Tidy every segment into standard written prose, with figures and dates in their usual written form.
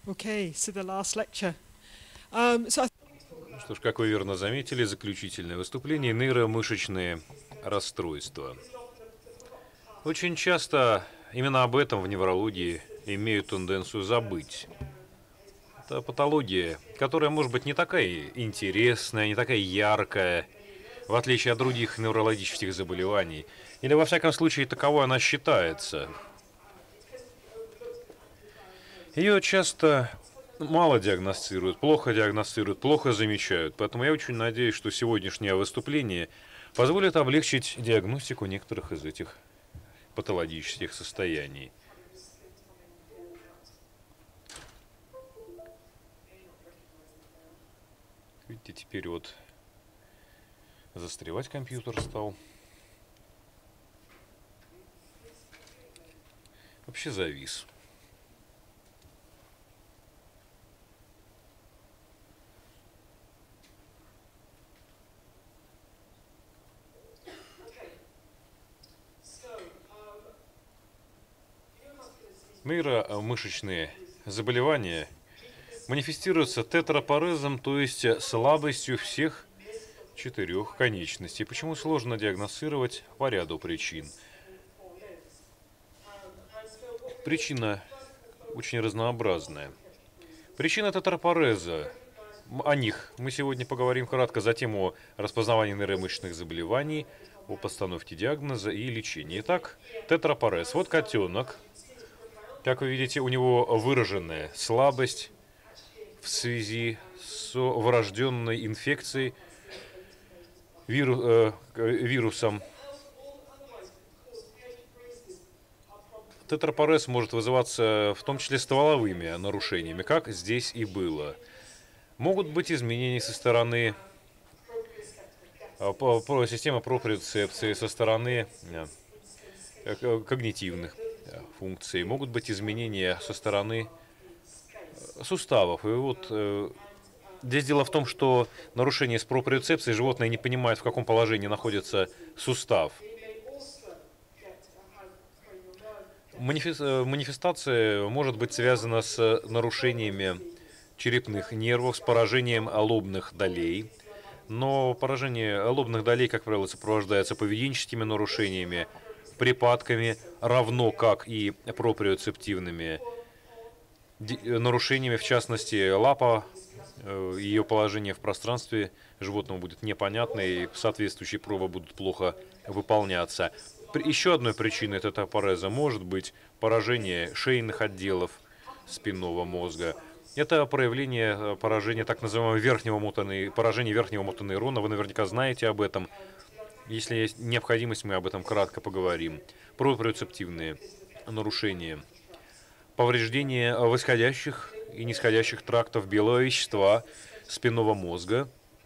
Okay, so the last lecture. So Что ж, как вы верно заметили, заключительное выступление — нейромышечные расстройства. Очень часто именно об этом в неврологии имеют тенденцию забыть. Это патология, которая может быть не такая интересная, не такая яркая, в отличие от других неврологических заболеваний. Или, во всяком случае, таковой она считается. Ее часто мало диагностируют, плохо замечают. Поэтому я очень надеюсь, что сегодняшнее выступление позволит облегчить диагностику некоторых из этих патологических состояний. Видите, теперь вот застревать компьютер стал. Вообще завис. Нейромышечные заболевания манифестируются тетрапорезом, то есть слабостью всех 4 конечностей. Почему сложно диагностировать? По ряду причин. Причина очень разнообразная. Причина тетрапореза. О них мы сегодня поговорим кратко, затем о распознавании нейромышечных заболеваний, о постановке диагноза и лечении. Итак, тетрапорез. Вот котенок. Как вы видите, у него выраженная слабость в связи с врожденной инфекцией вирусом. Тетрапорез может вызываться в том числе стволовыми нарушениями, как здесь и было. Могут быть изменения со стороны системы проприоцепции, со стороны когнитивных функций. Могут быть изменения со стороны суставов. И вот здесь дело в том, что нарушение с проприоцепцией, животное не понимает, в каком положении находится сустав. Манифестация может быть связана с нарушениями черепных нервов, с поражением лобных долей. Но поражение лобных долей, как правило, сопровождается поведенческими нарушениями, припадками, равно как и проприоцептивными нарушениями, в частности, лапа, ее положение в пространстве животному будет непонятно, и соответствующие пробы будут плохо выполняться. Еще одной причиной тетрапореза может быть поражение шейных отделов спинного мозга. Это проявление поражения так называемого поражения верхнего мотонейрона. Вы наверняка знаете об этом. Если есть необходимость, мы об этом кратко поговорим. Проприоцептивные нарушения. Повреждение восходящих и нисходящих трактов белого вещества спинного мозга.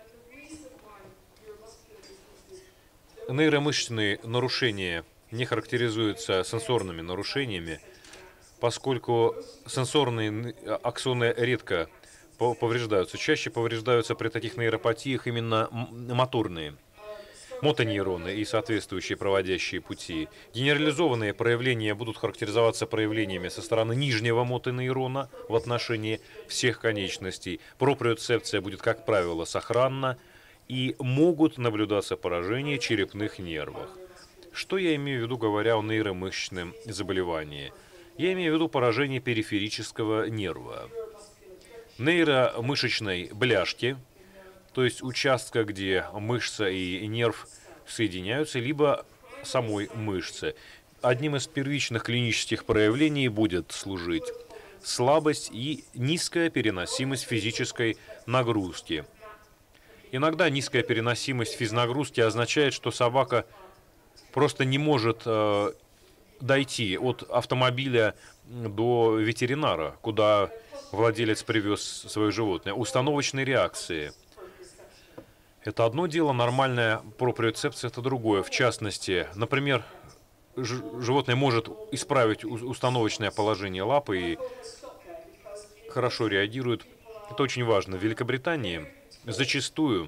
Нейромышечные нарушения не характеризуются сенсорными нарушениями, поскольку сенсорные аксоны редко повреждаются. Чаще повреждаются при таких нейропатиях именно моторные мотонейроны и соответствующие проводящие пути. Генерализованные проявления будут характеризоваться проявлениями со стороны нижнего мотонейрона в отношении всех конечностей. Проприоцепция будет, как правило, сохранна, и могут наблюдаться поражения черепных нервов. Что я имею в виду, говоря о нейромышечном заболевании? Я имею в виду поражение периферического нерва, нейромышечной бляшки, то есть участка, где мышца и нерв соединяются, либо самой мышцы. Одним из первичных клинических проявлений будет служить слабость и низкая переносимость физической нагрузки. Иногда низкая переносимость физнагрузки означает, что собака просто не может дойти от автомобиля до ветеринара, куда владелец привез свое животное. Установочные реакции. Это одно дело, нормальная проприоцепция – это другое. В частности, например, животное может исправить установочное положение лапы и хорошо реагирует. Это очень важно. В Великобритании зачастую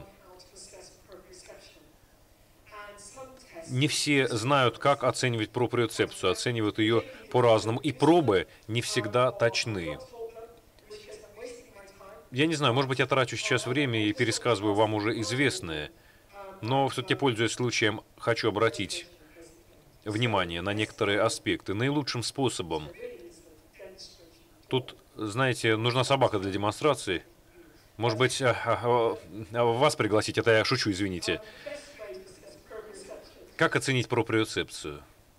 не все знают, как оценивать проприоцепцию, оценивают ее по-разному, и пробы не всегда точны. Я не знаю, может быть, я трачу сейчас время и пересказываю вам уже известное, но все-таки, пользуясь случаем, хочу обратить внимание на некоторые аспекты. Наилучшим способом, тут, знаете, нужна собака для демонстрации. Может быть, вас пригласить, это я шучу, извините. Как оценить проприоцепцию?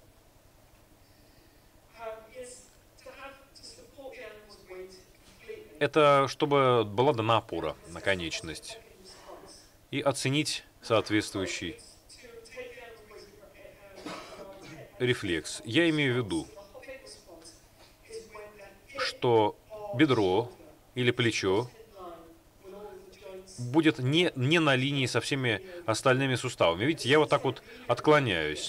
Это чтобы была дана опора на конечность и оценить соответствующий рефлекс. Я имею в виду, что бедро или плечо будет не на линии со всеми остальными суставами. Видите, я вот так вот отклоняюсь.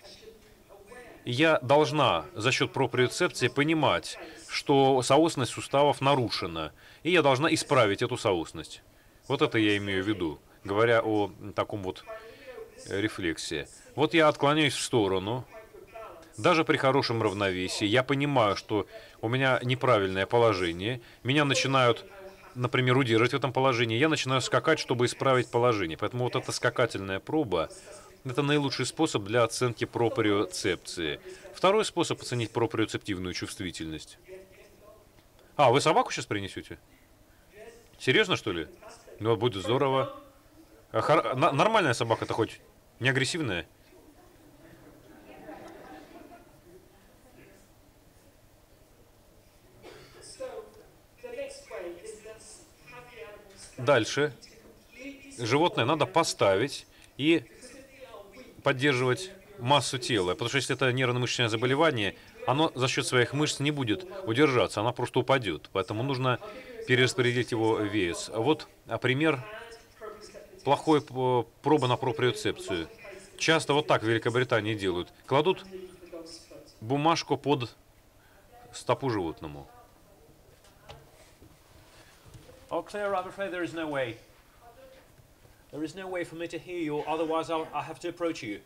Я должна за счет проприоцепции понимать, что соосность суставов нарушена, и я должна исправить эту соосность. Вот это я имею в виду, говоря о таком вот рефлексе. Вот я отклоняюсь в сторону, даже при хорошем равновесии. Я понимаю, что у меня неправильное положение, меня начинают, например, удерживать в этом положении, я начинаю скакать, чтобы исправить положение. Поэтому вот эта скакательная проба — это наилучший способ для оценки проприоцепции. Второй способ оценить проприоцептивную чувствительность. А, вы собаку сейчас принесете? Серьезно, что ли? Ну, будет здорово. Нормальная собака-то хоть не агрессивная? Дальше. Животное надо поставить и поддерживать массу тела. Потому что если это нервно-мышечное заболевание, оно за счет своих мышц не будет удержаться, оно просто упадет. Поэтому нужно перераспределить его вес. А вот пример плохой пробы на проприоцепцию. Часто вот так в Великобритании делают. Кладут бумажку под стопу животному. Oh, Claire, I'm afraid there is no way. There is no way for me to hear you, otherwise I have to approach you.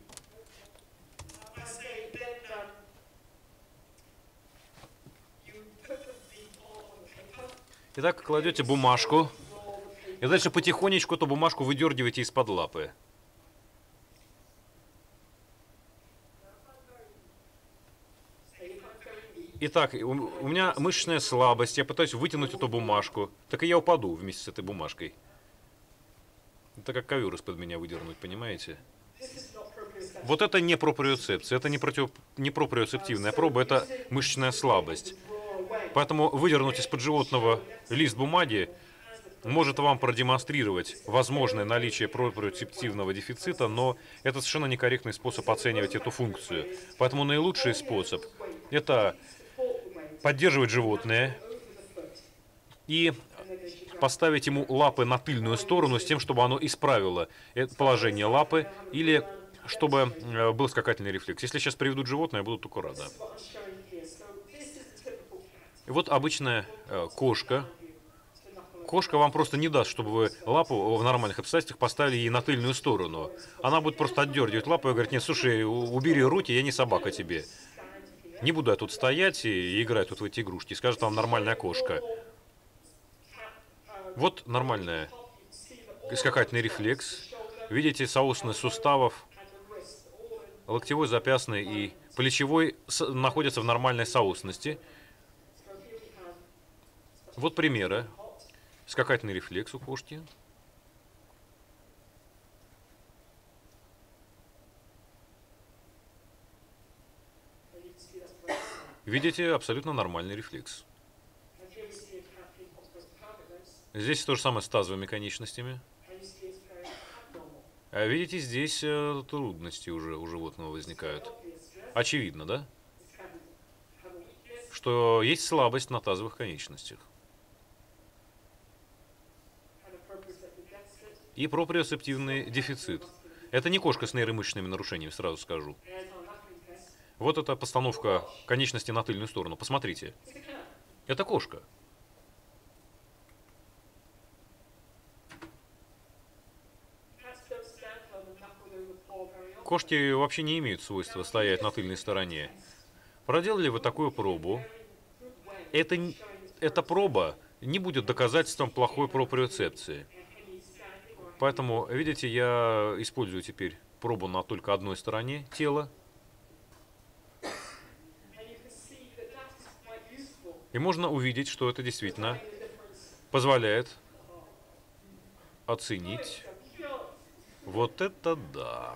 Итак, кладете бумажку, и дальше потихонечку эту бумажку выдергиваете из-под лапы. Итак, у меня мышечная слабость, я пытаюсь вытянуть эту бумажку, так и я упаду вместе с этой бумажкой. Это как ковер из-под меня выдернуть, понимаете? Вот это не проприоцепция, это не проприоцептивная проба, это мышечная слабость. Поэтому выдернуть из-под животного лист бумаги может вам продемонстрировать возможное наличие проприоцептивного дефицита, но это совершенно некорректный способ оценивать эту функцию. Поэтому наилучший способ – это поддерживать животное и поставить ему лапы на тыльную сторону с тем, чтобы оно исправило положение лапы или чтобы был скакательный рефлекс. Если сейчас приведут животное, я буду только рада. И вот обычная кошка. Кошка вам просто не даст, чтобы вы лапу в нормальных обстоятельствах поставили ей на тыльную сторону. Она будет просто отдергивать лапу и говорит: нет, слушай, убери руки, я не собака тебе. Не буду я тут стоять и играть тут в эти игрушки. Скажет вам нормальная кошка. Вот нормальная скакательный рефлекс. Видите, соосность суставов, локтевой, запястный и плечевой находятся в нормальной соосности. Вот примеры. Скакательный рефлекс у кошки. Видите, абсолютно нормальный рефлекс. Здесь то же самое с тазовыми конечностями. А видите, здесь трудности уже у животного возникают. Очевидно, да? Что есть слабость на тазовых конечностях. И проприоцептивный дефицит. Это не кошка с нейромышечными нарушениями, сразу скажу. Вот эта постановка конечности на тыльную сторону. Посмотрите. Это кошка. Кошки вообще не имеют свойства стоять на тыльной стороне. Проделали вы такую пробу. Эта проба не будет доказательством плохой проприоцепции. Поэтому, видите, я использую теперь пробу на только одной стороне тела. И можно увидеть, что это действительно позволяет оценить. Вот это да.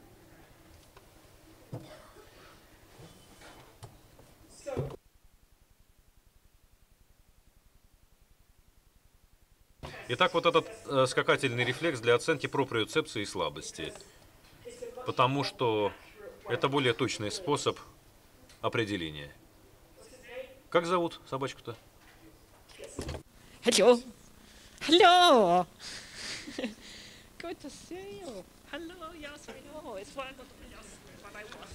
Итак, вот этот скакательный рефлекс для оценки проприоцепции и слабости. Потому что это более точный способ определения. Как зовут собачку-то? Hello. Hello. Good to see you. Hello, yes, I know. It's wonderful. Yes, but I was.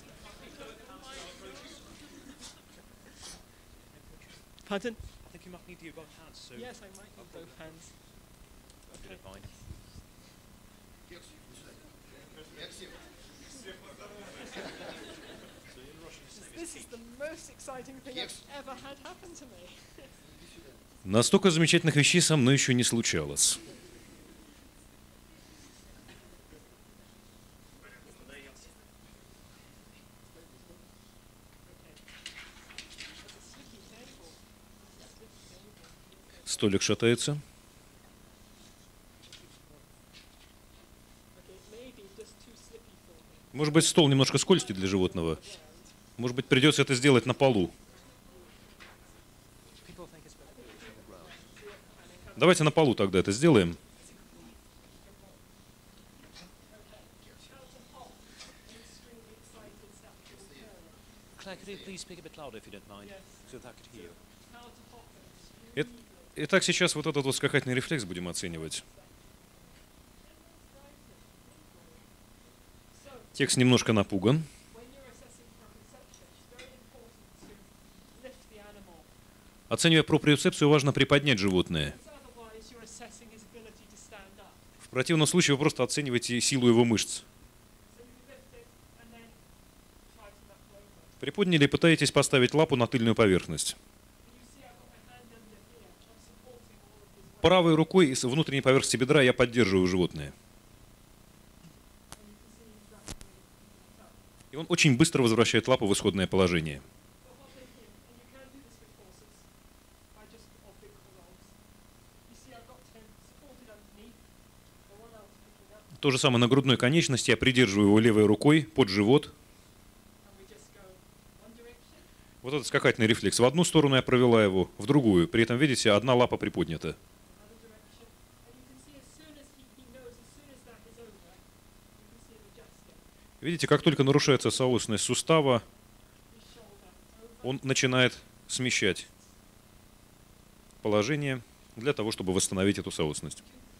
Pardon? I think you might need to use both hands soon. Yes, I might need both hands. Okay. Fine. This is the most exciting thing I've ever had happen to me. Настолько замечательных вещей со мной еще не случалось. Столик шатается. Okay, maybe just too slippy for me. Может быть, стол немножко скользкий для животного. Может быть, придется это сделать на полу. People think it's better to do it on the ground. Давайте на полу тогда это сделаем. Claire, could you please speak a bit louder if you don't mind, so that I could hear you? Итак, сейчас вот этот вот скакательный рефлекс будем оценивать. Текст немножко напуган. When you're assessing proprioception, it's very important to lift the animal. Оценивая проприоцепцию, важно приподнять животное. Because otherwise you're assessing his ability to stand up. В противном случае вы просто оцениваете силу его мышц. So you lift it and then try to knuckle over. Приподняли и пытаетесь поставить лапу на тыльную поверхность. And you see I've got my hand under here. I'm supporting all of his weight. Правой рукой с внутренней поверхности бедра я поддерживаю животное. И он очень быстро возвращает лапу в исходное положение. For hopping in, and you can do this with horses by just hopping the legs. You see I've got him supported underneath. The one else picking up, То же самое на грудной конечности. Я придерживаю его левой рукой под живот. and we just go one direction. Вот этот скакательный рефлекс. В одну сторону я провела его, в другую. При этом, видите, одна лапа приподнята. Other direction. And you can see as soon as he knows, as soon as that is over, you can see him adjusting. Видите, как только нарушается соосность сустава, His shoulder over. он начинает смещать положение для того, чтобы восстановить эту соосность.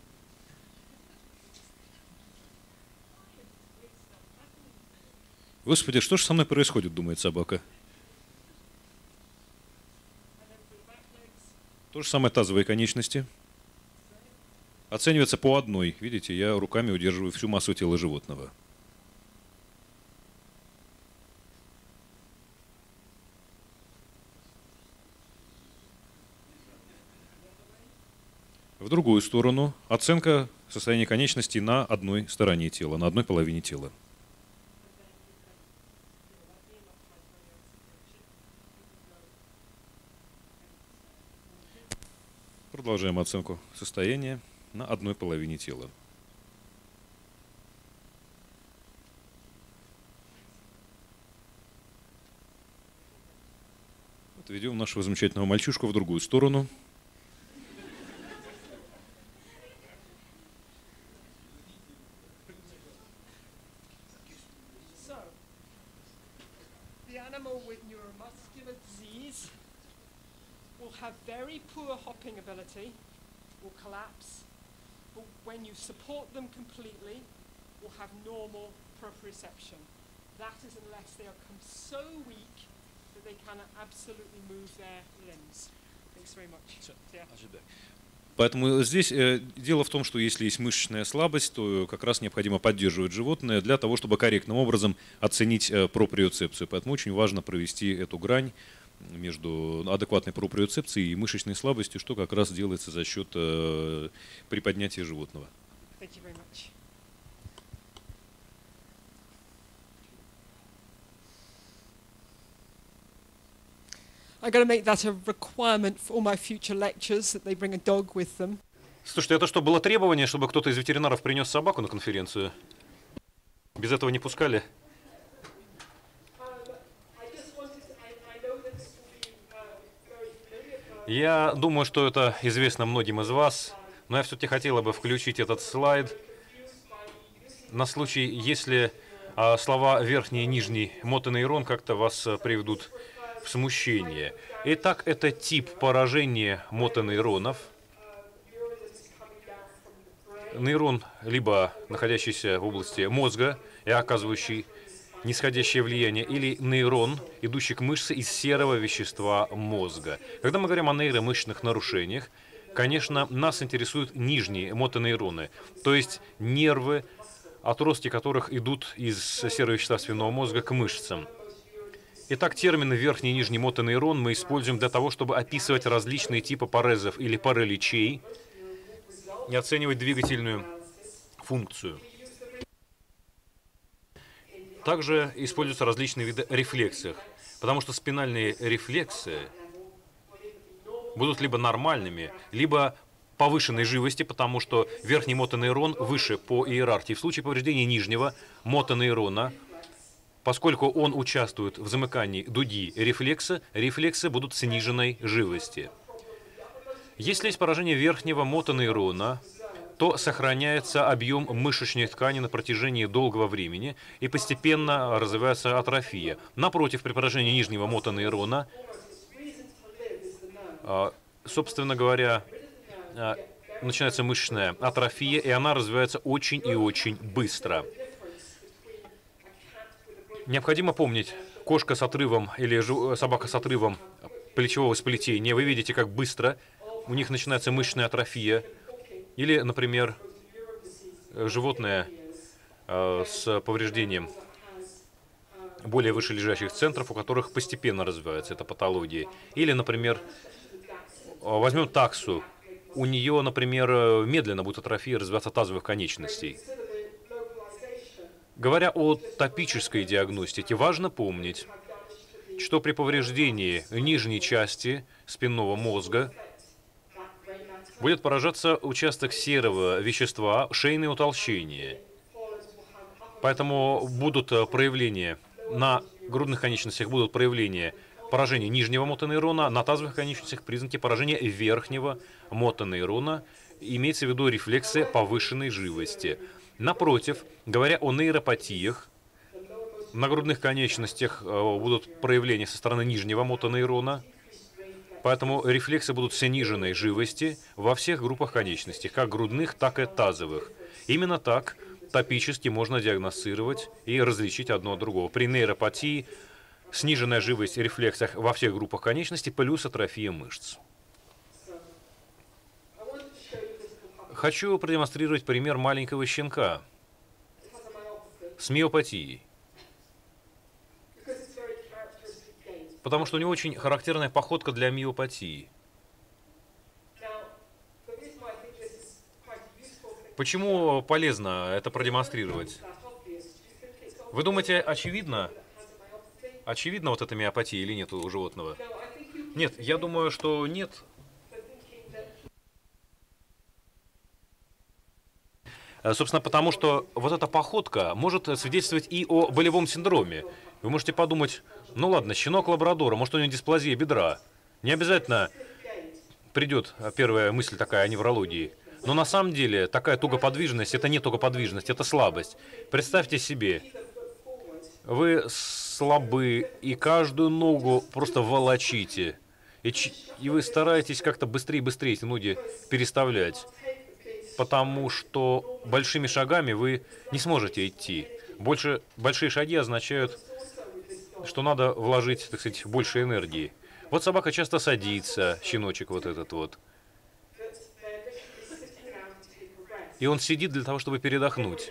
Господи, что же со мной происходит, думает собака. And then for the back legs, То же самое тазовые конечности. Оценивается по одной. Видите, я руками удерживаю всю массу тела животного. В другую сторону оценка состояния конечностей на одной стороне тела, на одной половине тела. Продолжаем оценку состояния на одной половине тела. Вот ведем нашего замечательного мальчишку в другую сторону. so the animal with neuromuscular disease will have very poor hopping ability, will collapse, but when you support them completely, will have normal proprioception. That is unless they become so weak that they cannot absolutely move their limbs. Thanks very much. Yeah. I should be. Поэтому здесь дело в том, что если есть мышечная слабость, то как раз необходимо поддерживать животное для того, чтобы корректным образом оценить проприоцепцию. Поэтому очень важно провести эту грань между адекватной проприоцепцией и мышечной слабостью, что как раз делается за счет приподнятия животного. Thank you very much. I'm going to make that a requirement for all my future lectures, that they bring a dog with them. Слушайте, это что, было требование, чтобы кто-то из ветеринаров принес собаку на конференцию? Без этого не пускали? Я думаю, что это известно многим из вас, но я все-таки хотела бы включить этот слайд на случай, если слова верхний и нижний мотонейрон как-то вас приведут в смущение. Итак, это тип поражения мотонейронов. Нейрон, либо находящийся в области мозга и оказывающий нисходящее влияние, или нейрон, идущий к мышце из серого вещества мозга. Когда мы говорим о нейромышечных нарушениях, конечно, нас интересуют нижние мотонейроны, то есть нервы, отростки которых идут из серого вещества спинного мозга к мышцам. Итак, термины верхний и нижний мотонейрон мы используем для того, чтобы описывать различные типы парезов или параличей и оценивать двигательную функцию. Также используются различные виды рефлексов, потому что спинальные рефлексы будут либо нормальными, либо повышенной живости, потому что верхний мотонейрон выше по иерархии. В случае повреждения нижнего мотонейрона, поскольку он участвует в замыкании дуги рефлекса, рефлексы будут сниженной живости. Если есть поражение верхнего мотонейрона, то сохраняется объем мышечной ткани на протяжении долгого времени и постепенно развивается атрофия. Напротив, при поражении нижнего мотонейрона, собственно говоря, начинается мышечная атрофия, и она развивается очень и очень быстро. Необходимо помнить, кошка с отрывом или собака с отрывом плечевого сплетения, вы видите, как быстро у них начинается мышечная атрофия. Или, например, животное с повреждением более вышележащих центров, у которых постепенно развивается эта патология. Или, например, возьмем таксу. У нее, например, медленно будет атрофия развиваться тазовых конечностей. Говоря о топической диагностике, важно помнить, что при повреждении нижней части спинного мозга будет поражаться участок серого вещества, шейное утолщение. Поэтому будут проявления на грудных конечностях, будут проявления поражения нижнего мотонейрона, на тазовых конечностях признаки поражения верхнего мотонейрона, имеется в виду рефлексы повышенной живости. Напротив, говоря о нейропатиях, на грудных конечностях будут проявления со стороны нижнего мотонейрона, поэтому рефлексы будут сниженной живости во всех группах конечностей, как грудных, так и тазовых. Именно так топически можно диагностировать и различить одно от другого. При нейропатии сниженная живость в рефлексах во всех группах конечностей плюс атрофия мышц. Хочу продемонстрировать пример маленького щенка с миопатией. Потому что у него очень характерная походка для миопатии. Почему полезно это продемонстрировать? Вы думаете, очевидно? Очевидно вот эта миопатия или нет у животного? Нет, я думаю, что нет. Собственно, потому что вот эта походка может свидетельствовать и о болевом синдроме. Вы можете подумать, ну ладно, щенок лабрадора, может у него дисплазия бедра. Не обязательно придет первая мысль такая о неврологии. Но на самом деле такая тугоподвижность, это не тугоподвижность, это слабость. Представьте себе, вы слабы и каждую ногу просто волочите. И вы стараетесь как-то быстрее и быстрее эти ноги переставлять. Потому что большими шагами вы не сможете идти. Большие шаги означают, что надо вложить, так сказать, больше энергии. Вот собака часто садится, щеночек вот этот вот. И он сидит для того, чтобы передохнуть.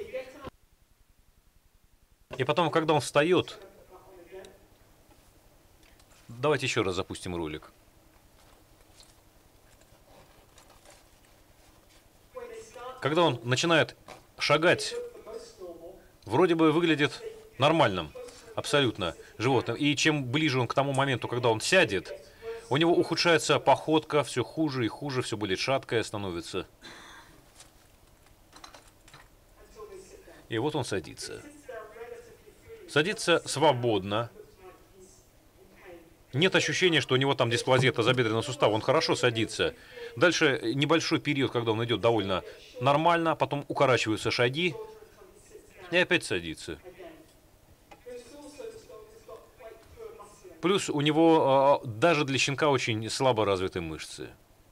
И потом, когда он встает, Давайте еще раз запустим ролик. Когда он начинает шагать, вроде бы выглядит нормальным, абсолютно, животным. И чем ближе он к тому моменту, когда он сядет, у него ухудшается походка, все хуже и хуже, все более шаткое становится. И вот он садится. Садится свободно. Нет ощущения, что у него там дисплазия тазобедренного сустава. Он хорошо садится. Дальше небольшой период, когда он идет довольно нормально, потом укорачиваются шаги и опять садится. Плюс у него даже для щенка очень слабо развиты мышцы.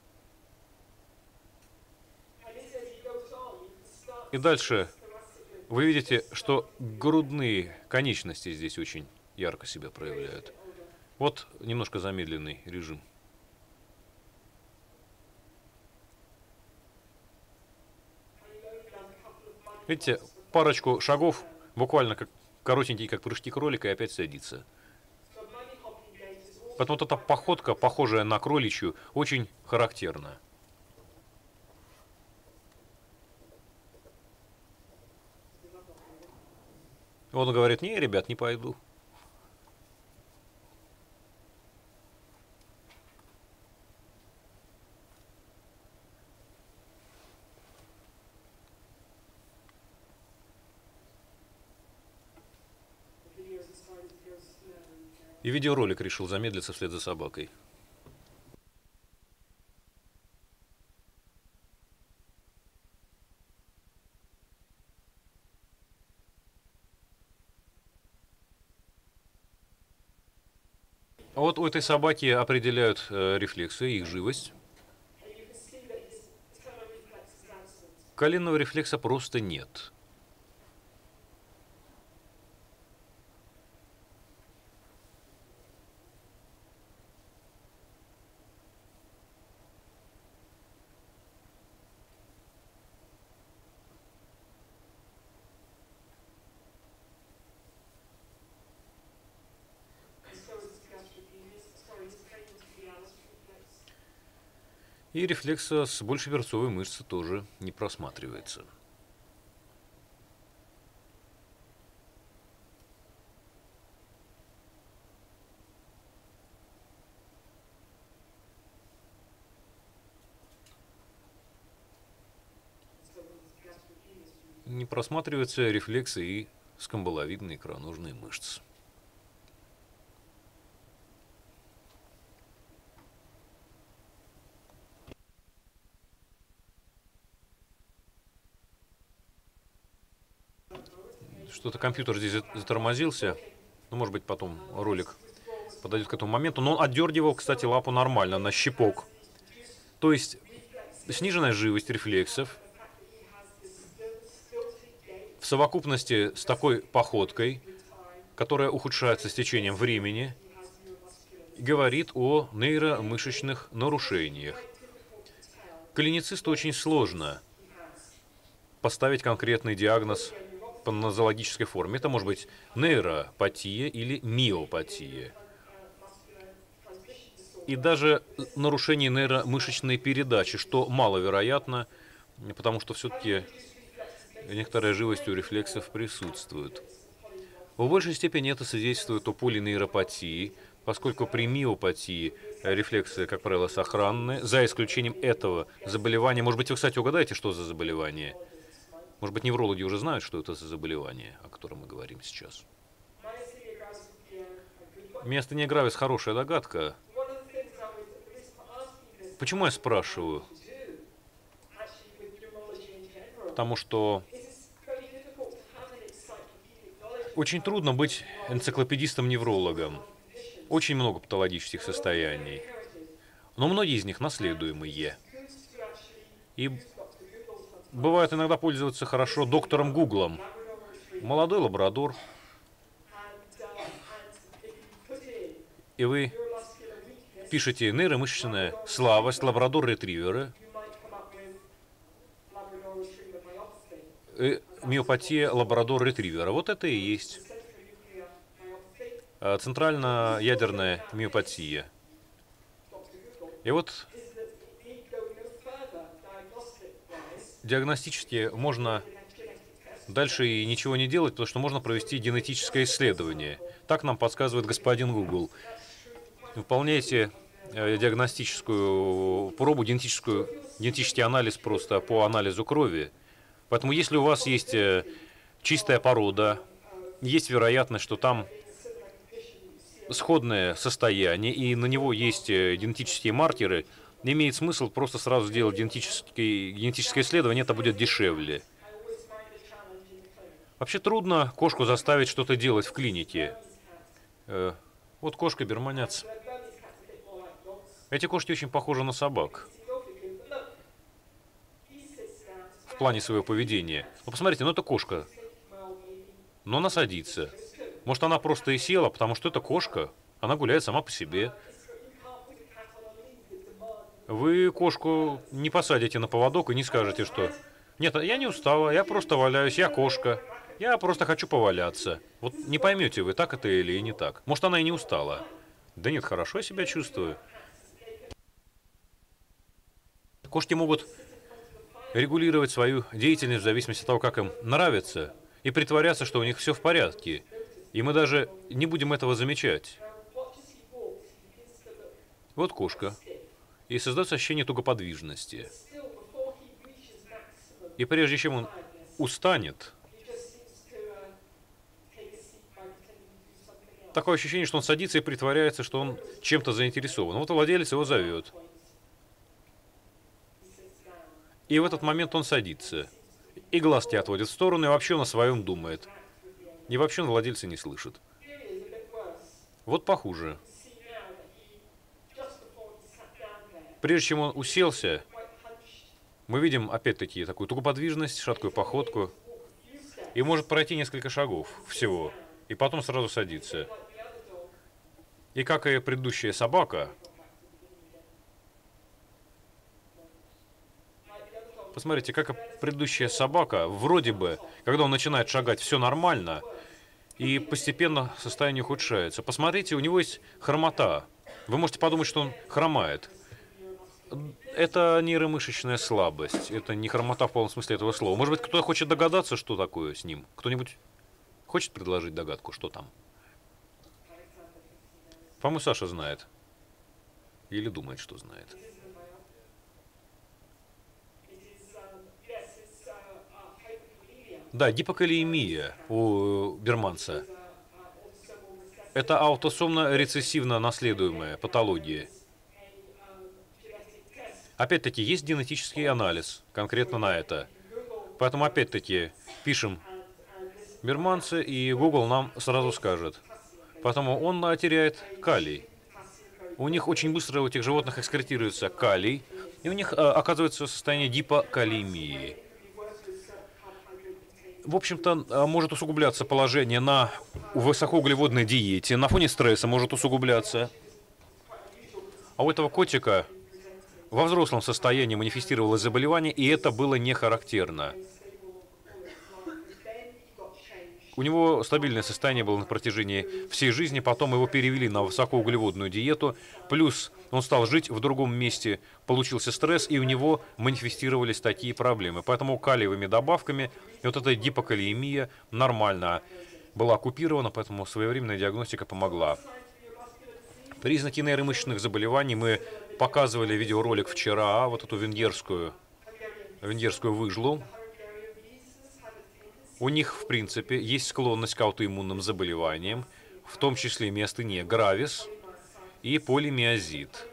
И дальше вы видите, что грудные конечности здесь очень ярко себя проявляют. Вот немножко замедленный режим. Видите, парочку шагов, буквально как коротенькие, как прыжки кролика, и опять садится. Поэтому вот эта походка, похожая на кроличью, очень характерна. Он говорит: не, ребят, не пойду. И видеоролик решил замедлиться вслед за собакой. Вот у этой собаки определяют рефлексы, их живость. Коленного рефлекса просто нет. И рефлекса с большеперцовой мышцы тоже не просматривается. Не просматриваются рефлексы и скамбаловидные икроножные мышцы. Что-то компьютер здесь затормозился. Ну, может быть, потом ролик подойдет к этому моменту. Но он отдергивал, кстати, лапу нормально, на щипок. То есть сниженная живость рефлексов в совокупности с такой походкой, которая ухудшается с течением времени, говорит о нейромышечных нарушениях. Клиницисту очень сложно поставить конкретный диагноз по нозологической форме. Это может быть нейропатия или миопатия. И даже нарушение нейромышечной передачи, что маловероятно, потому что все-таки некоторая живость у рефлексов присутствует. В большей степени это свидетельствует о полинейропатии, поскольку при миопатии рефлексы, как правило, сохранны, за исключением этого заболевания. Может быть, вы, кстати, угадаете, что за заболевание? Может быть, неврологи уже знают, что это за заболевание, о котором мы говорим сейчас. Миастения гравис — хорошая догадка. Почему я спрашиваю? Потому что очень трудно быть энциклопедистом-неврологом. Очень много патологических состояний. Но многие из них наследуемые. И бывает иногда пользоваться хорошо доктором Гуглом. Молодой лабрадор. И вы пишете нейромышечная слабость лабрадор-ретривера, миопатия лабрадор-ретривера. Вот это и есть. центрально-ядерная миопатия. И вот диагностически можно дальше и ничего не делать, потому что можно провести генетическое исследование. Так нам подсказывает господин Google. Выполняйте диагностическую пробу, генетический анализ просто по анализу крови. Поэтому если у вас есть чистая порода, есть вероятность, что там сходное состояние, и на него есть генетические маркеры, имеет смысл просто сразу сделать генетическое исследование, это будет дешевле. Вообще трудно кошку заставить что-то делать в клинике. Вот кошка бирманец. Эти кошки очень похожи на собак в плане своего поведения. Ну, посмотрите, ну это кошка. Но она садится. Может, она просто и села, потому что это кошка. Она гуляет сама по себе. Вы кошку не посадите на поводок и не скажете, что «Нет, я не устала, я просто валяюсь, я кошка, я просто хочу поваляться». Вот не поймете вы, так это или не так. Может, она и не устала. Да нет, хорошо я себя чувствую. Кошки могут регулировать свою деятельность в зависимости от того, как им нравится, и притворяться, что у них все в порядке. И мы даже не будем этого замечать. Вот кошка. И создается ощущение тугоподвижности. И прежде чем он устанет, такое ощущение, что он садится и притворяется, что он чем-то заинтересован. Вот владелец его зовет. И в этот момент он садится. И глазки отводит в сторону, и вообще он о своем думает. И вообще он владельца не слышит. Вот похуже. Прежде чем он уселся, мы видим опять-таки такую тугоподвижность, шаткую походку. И может пройти несколько шагов всего. И потом сразу садится. И как и предыдущая собака, посмотрите, как и предыдущая собака, вроде бы, когда он начинает шагать, все нормально, и постепенно состояние ухудшается. Посмотрите, у него есть хромота. Вы можете подумать, что он хромает. Это нейромышечная слабость. Это не хромота в полном смысле этого слова. Может быть, кто-то хочет догадаться, что такое с ним? Кто-нибудь хочет предложить догадку, что там? По-моему, Саша знает. Или думает, что знает. Да, гипокалиемия у бирманца. Это аутосомно-рецессивно наследуемая патология. Опять-таки, есть генетический анализ конкретно на это. Поэтому, опять-таки, пишем бирманцы, и Google нам сразу скажет. Поэтому он теряет калий. У них очень быстро, у этих животных, экскретируется калий, и у них оказывается состояние гипокалиемии. В общем-то, может усугубляться положение на высокоуглеводной диете, на фоне стресса может усугубляться. А у этого котика во взрослом состоянии манифестировалось заболевание, и это было не характерно. У него стабильное состояние было на протяжении всей жизни, потом его перевели на высокоуглеводную диету, плюс он стал жить в другом месте, получился стресс, и у него манифестировались такие проблемы. Поэтому калиевыми добавками вот эта гипокалиемия нормально была купирована, поэтому своевременная диагностика помогла. Признаки нейромышечных заболеваний мы показывали видеоролик вчера, вот эту венгерскую выжлу. У них, в принципе, есть склонность к аутоиммунным заболеваниям, в том числе миастения гравис и полимиозит.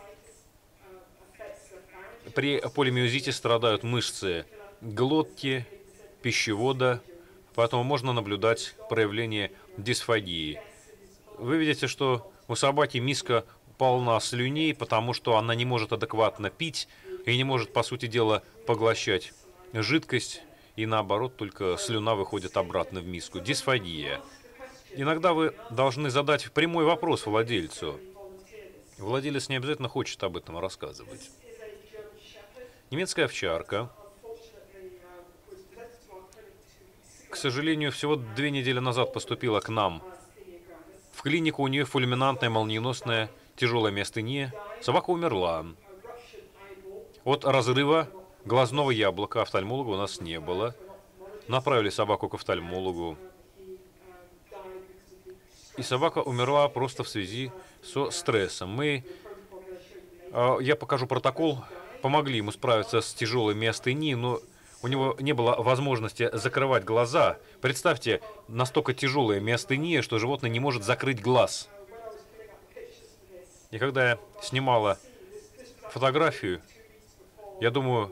При полимиозите страдают мышцы глотки, пищевода, поэтому можно наблюдать проявление дисфагии. Вы видите, что у собаки миска полна слюней, потому что она не может адекватно пить и не может, по сути дела, поглощать жидкость. И наоборот, только слюна выходит обратно в миску. Дисфагия. Иногда вы должны задать прямой вопрос владельцу. Владелец не обязательно хочет об этом рассказывать. Немецкая овчарка. К сожалению, всего 2 недели назад поступила к нам В клинику у нее фульминантная, молниеносная, тяжелая миостения. Собака умерла. От разрыва глазного яблока офтальмолога у нас не было. Направили собаку к офтальмологу. И собака умерла просто в связи со стрессом. Я покажу протокол. Помогли ему справиться с тяжелой миостенией, но у него не было возможности закрывать глаза. Представьте, настолько тяжелая миостения, что животное не может закрыть глаз. И когда я снимала фотографию, я думаю,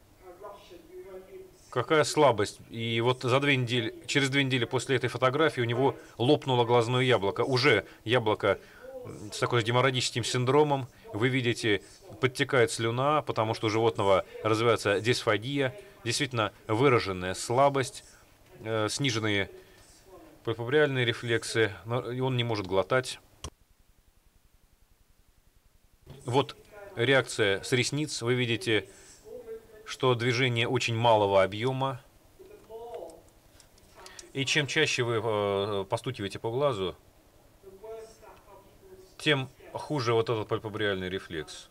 какая слабость. И вот через 2 недели после этой фотографии у него лопнуло глазное яблоко. Уже яблоко с такой геморрагическим синдромом. Вы видите, подтекает слюна, потому что у животного развивается дисфагия. Действительно выраженная слабость, сниженные пальпебральные рефлексы, и он не может глотать. Вот реакция с ресниц. Вы видите, что движение очень малого объема. И чем чаще вы постукиваете по глазу, тем хуже вот этот пальпебральный рефлекс.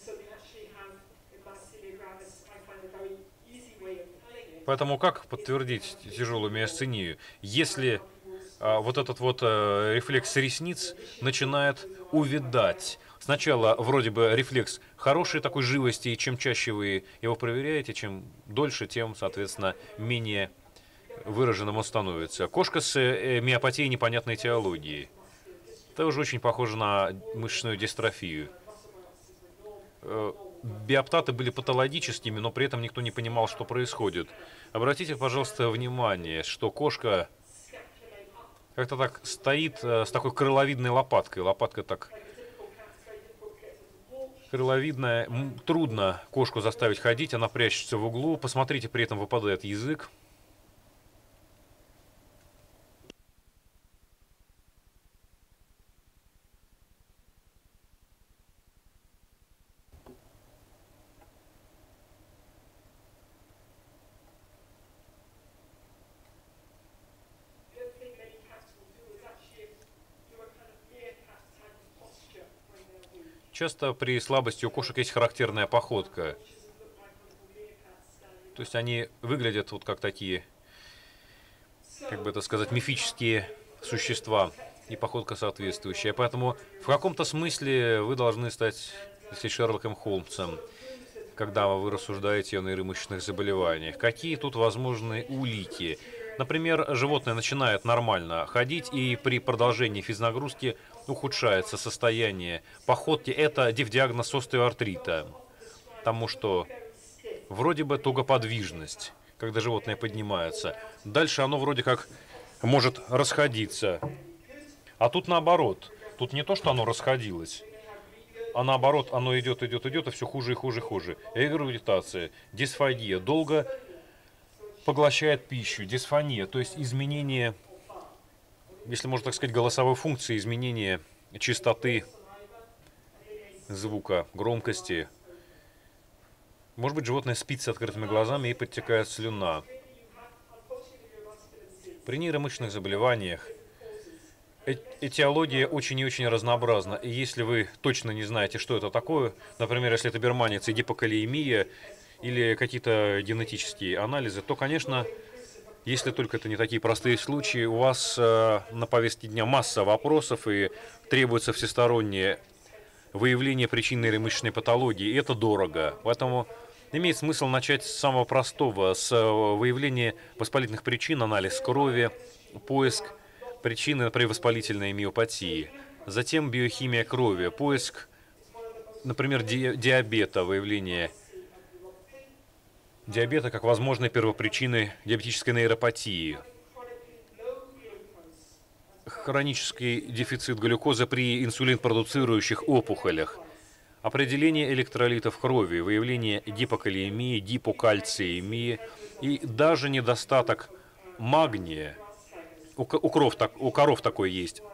Поэтому как подтвердить тяжелую миостению? Если вот этот вот рефлекс ресниц начинает увядать. Сначала вроде бы рефлекс хорошей такой живости, и чем чаще вы его проверяете, чем дольше, тем, соответственно, менее выраженным он становится. Кошка с миопатией непонятной этиологии. Тоже очень похоже на мышечную дистрофию. Биоптаты были патологическими, но при этом никто не понимал, что происходит. Обратите, пожалуйста, внимание, что кошка как-то так стоит с такой крыловидной лопаткой. Лопатка так крыловидная. Трудно кошку заставить ходить, она прячется в углу. Посмотрите, при этом выпадает язык. Часто при слабости у кошек есть характерная походка. То есть они выглядят вот как такие, как бы это сказать, мифические существа. И походка соответствующая. Поэтому в каком-то смысле вы должны стать, если Шерлоком Холмсом, когда вы рассуждаете о нейромышечных заболеваниях. Какие тут возможны улики? Например, животное начинает нормально ходить, и при продолжении физнагрузки ухудшается состояние походки. Это диагноз остеоартрита. Потому что вроде бы тугоподвижность, когда животное поднимается. Дальше оно вроде как может расходиться. А тут наоборот. Тут не то, что оно расходилось, а наоборот, оно идет, и все хуже и хуже и хуже. Регургитация, дисфагия, долго поглощает пищу, дисфония, то есть изменение, если можно так сказать, голосовой функции, изменение частоты звука, громкости. Может быть, животное спит с открытыми глазами и подтекает слюна. При нейромышечных заболеваниях этиология очень и очень разнообразна. И если вы точно не знаете, что это такое, например, если это берманец и гипокалиемия, или какие-то генетические анализы, то, конечно, если только это не такие простые случаи, у вас на повестке дня масса вопросов и требуется всестороннее выявление причин нейромышечной патологии, и это дорого. Поэтому имеет смысл начать с самого простого, с выявления воспалительных причин, анализ крови, поиск причины, например, воспалительной миопатии, затем биохимия крови, поиск, например, диабета, выявление диабета как возможной первопричины диабетической нейропатии. Хронический дефицит глюкозы при инсулинпродуцирующих опухолях. Определение электролитов крови, выявление гипокалиемии, гипокальциемии и даже недостаток магния. У коров такой есть.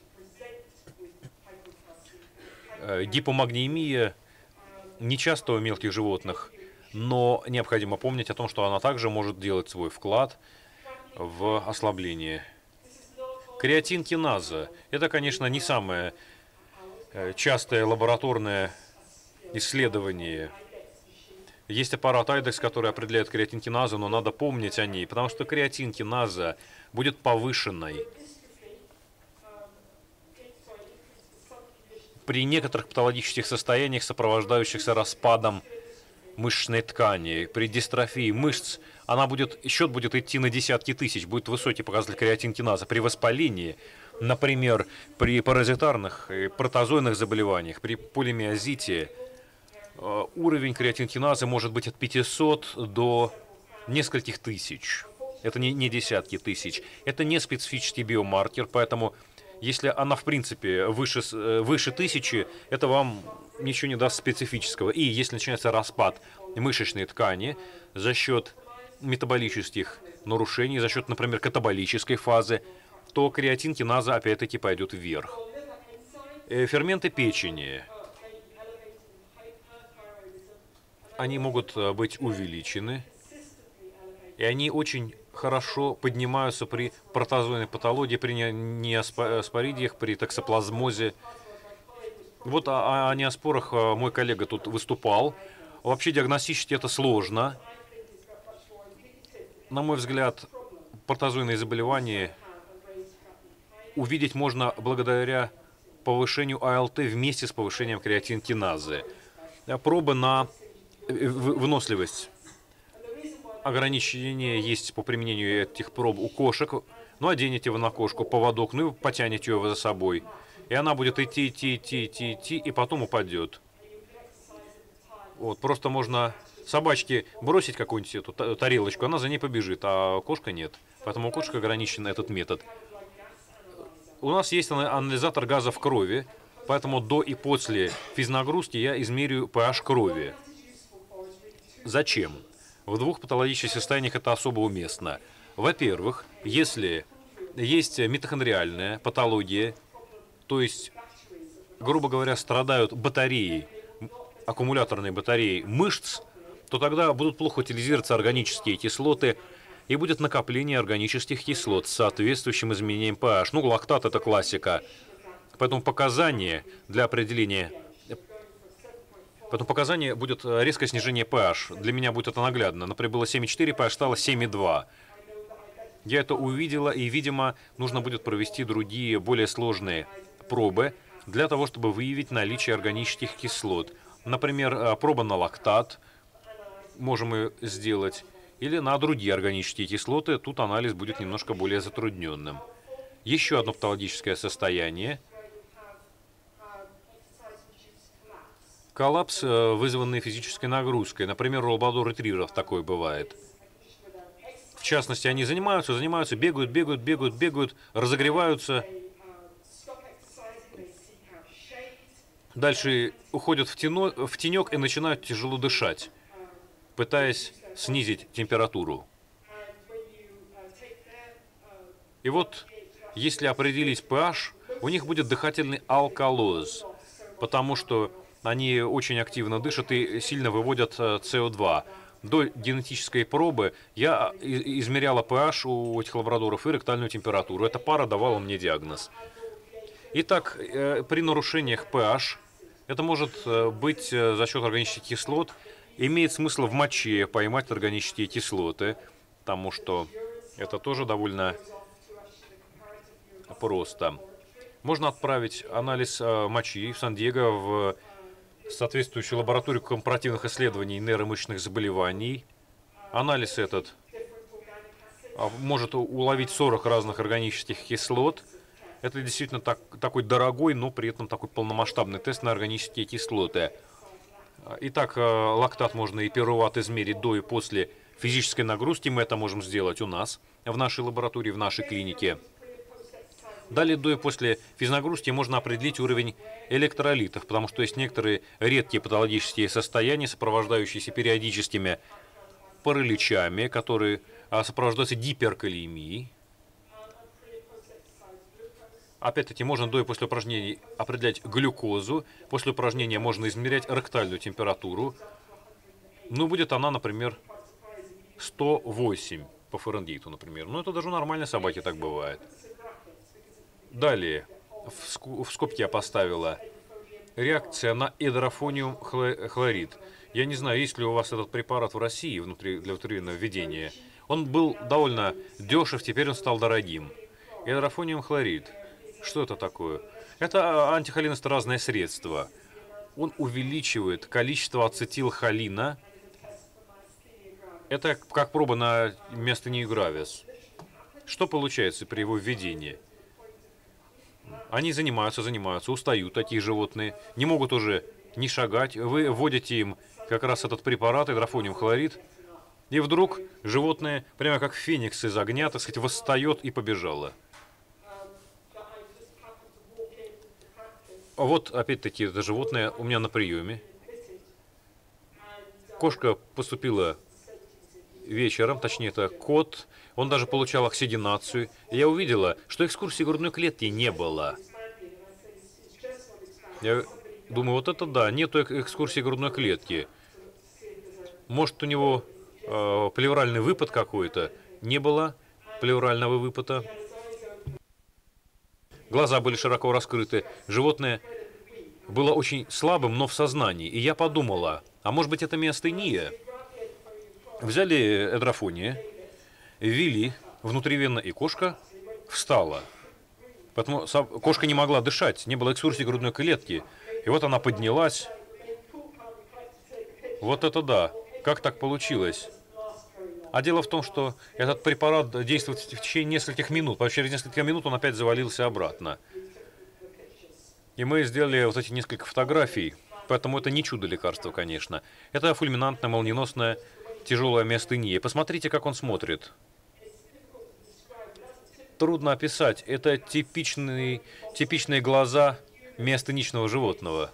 Гипомагниемия нечасто у мелких животных, но необходимо помнить о том, что она также может делать свой вклад в ослабление. Креатинкиназа. Это, конечно, не самое частое лабораторное исследование. Есть аппарат IDEX, который определяет креатинкиназу, но надо помнить о ней, потому что креатинкиназа будет повышенной при некоторых патологических состояниях, сопровождающихся распадом мышечной ткани. При дистрофии мышц счет будет идти на десятки тысяч, будет высокий показатель креатинкиназа. При воспалении, например, при паразитарных и протозойных заболеваниях, при полимиозите, уровень креатинкиназы может быть от 500 до нескольких тысяч. Это не десятки тысяч. Это не специфический биомаркер, поэтому если она, в принципе, выше 1000, это вам ничего не даст специфического. И если начинается распад мышечной ткани за счет метаболических нарушений, за счет, например, катаболической фазы, то креатинкиназа опять-таки пойдет вверх. Ферменты печени. Они могут быть увеличены, и они очень хорошо поднимаются при протозойной патологии, при неоспоридиях, при токсоплазмозе. Вот о неоспорах мой коллега тут выступал. Вообще диагностически это сложно. На мой взгляд, протозойные заболевания увидеть можно благодаря повышению АЛТ вместе с повышением креатинкиназы. Пробы на выносливость. Ограничения есть по применению этих проб у кошек. Ну, оденете вы на кошку поводок, ну и потянете ее за собой. И она будет идти, и потом упадет. Вот, просто можно собачке бросить какую-нибудь эту тарелочку, она за ней побежит, а кошка нет. Поэтому у кошек ограничен этот метод. У нас есть анализатор газа в крови, поэтому до и после физнагрузки я измерю pH крови. Зачем? В двух патологических состояниях это особо уместно. Во-первых, если есть митохондриальная патология, то есть, грубо говоря, страдают батареи, аккумуляторные батареи мышц, то тогда будут плохо утилизироваться органические кислоты, и будет накопление органических кислот с соответствующим изменением pH. Ну, лактат – это классика. Поэтому показания для определения... Поэтому показание будет резкое снижение pH. Для меня будет это наглядно. Например, было 7,4, pH стало 7,2. Я это увидела, и, видимо, нужно будет провести другие, более сложные пробы для того, чтобы выявить наличие органических кислот. Например, проба на лактат можем ее сделать, или на другие органические кислоты. Тут анализ будет немножко более затрудненным. Еще одно патологическое состояние. Коллапс, вызванный физической нагрузкой. Например, у лабрадор-ретриверов такое бывает. В частности, они занимаются, бегают, разогреваются. Дальше уходят в тенек и начинают тяжело дышать, пытаясь снизить температуру. И вот, если определить pH, у них будет дыхательный алкалоз, потому что они очень активно дышат и сильно выводят СО2. До генетической пробы я измеряла pH у этих лабрадоров и ректальную температуру. Эта пара давала мне диагноз. Итак, при нарушениях pH, это может быть за счет органических кислот, имеет смысл в моче поймать органические кислоты, потому что это тоже довольно просто. Можно отправить анализ мочи в Сан-Диего в соответствующую лабораторию компаративных исследований нейромышечных заболеваний. Анализ этот может уловить 40 разных органических кислот. Это действительно такой дорогой, но при этом такой полномасштабный тест на органические кислоты. Итак, лактат можно и пируват измерить до и после физической нагрузки. Мы это можем сделать у нас, в нашей лаборатории, в нашей клинике. Далее, до и после физнагрузки можно определить уровень электролитов, потому что есть некоторые редкие патологические состояния, сопровождающиеся периодическими параличами, которые сопровождаются гиперкалиемией. Опять-таки, можно до и после упражнений определять глюкозу. После упражнения можно измерять ректальную температуру. Ну, будет она, например, 108 по Фаренгейту, например. Ну, это даже у нормальной собаки так бывает. Далее, в скобки я поставила реакция на эдрофониум хлорид. Я не знаю, есть ли у вас этот препарат в России для внутривенного введения. Он был довольно дешев, теперь он стал дорогим. Эдрофониум хлорид. Что это такое? Это антихолиностеразное средство. Он увеличивает количество ацетилхолина. Это как проба на миастению гравис. Что получается при его введении? Они занимаются, устают такие животные, не могут уже не шагать. Вы вводите им как раз этот препарат, эдрофониум хлорид, и вдруг животное, прямо как феникс из огня, так сказать, восстает и побежало. Вот, опять-таки, это животное у меня на приеме. Кошка поступила вечером, точнее, это кот. Он даже получал оксигенацию. И я увидела, что экскурсии грудной клетки не было. Я думаю, вот это да, нету экскурсии грудной клетки. Может, у него плевральный выпад какой-то? Не было плеврального выпада. Глаза были широко раскрыты. Животное было очень слабым, но в сознании. И я подумала, а может быть, это миастения? Взяли эдрофония, ввели внутривенно, и кошка встала. Поэтому кошка не могла дышать, не было экскурсии грудной клетки. И вот она поднялась. Вот это да. Как так получилось? А дело в том, что этот препарат действует в течение нескольких минут. Через несколько минут он опять завалился обратно. И мы сделали вот эти несколько фотографий. Поэтому это не чудо-лекарство, конечно. Это фульминантная, молниеносная, тяжелая миастения. Посмотрите, как он смотрит. Трудно описать. Это типичные глаза миастеничного животного.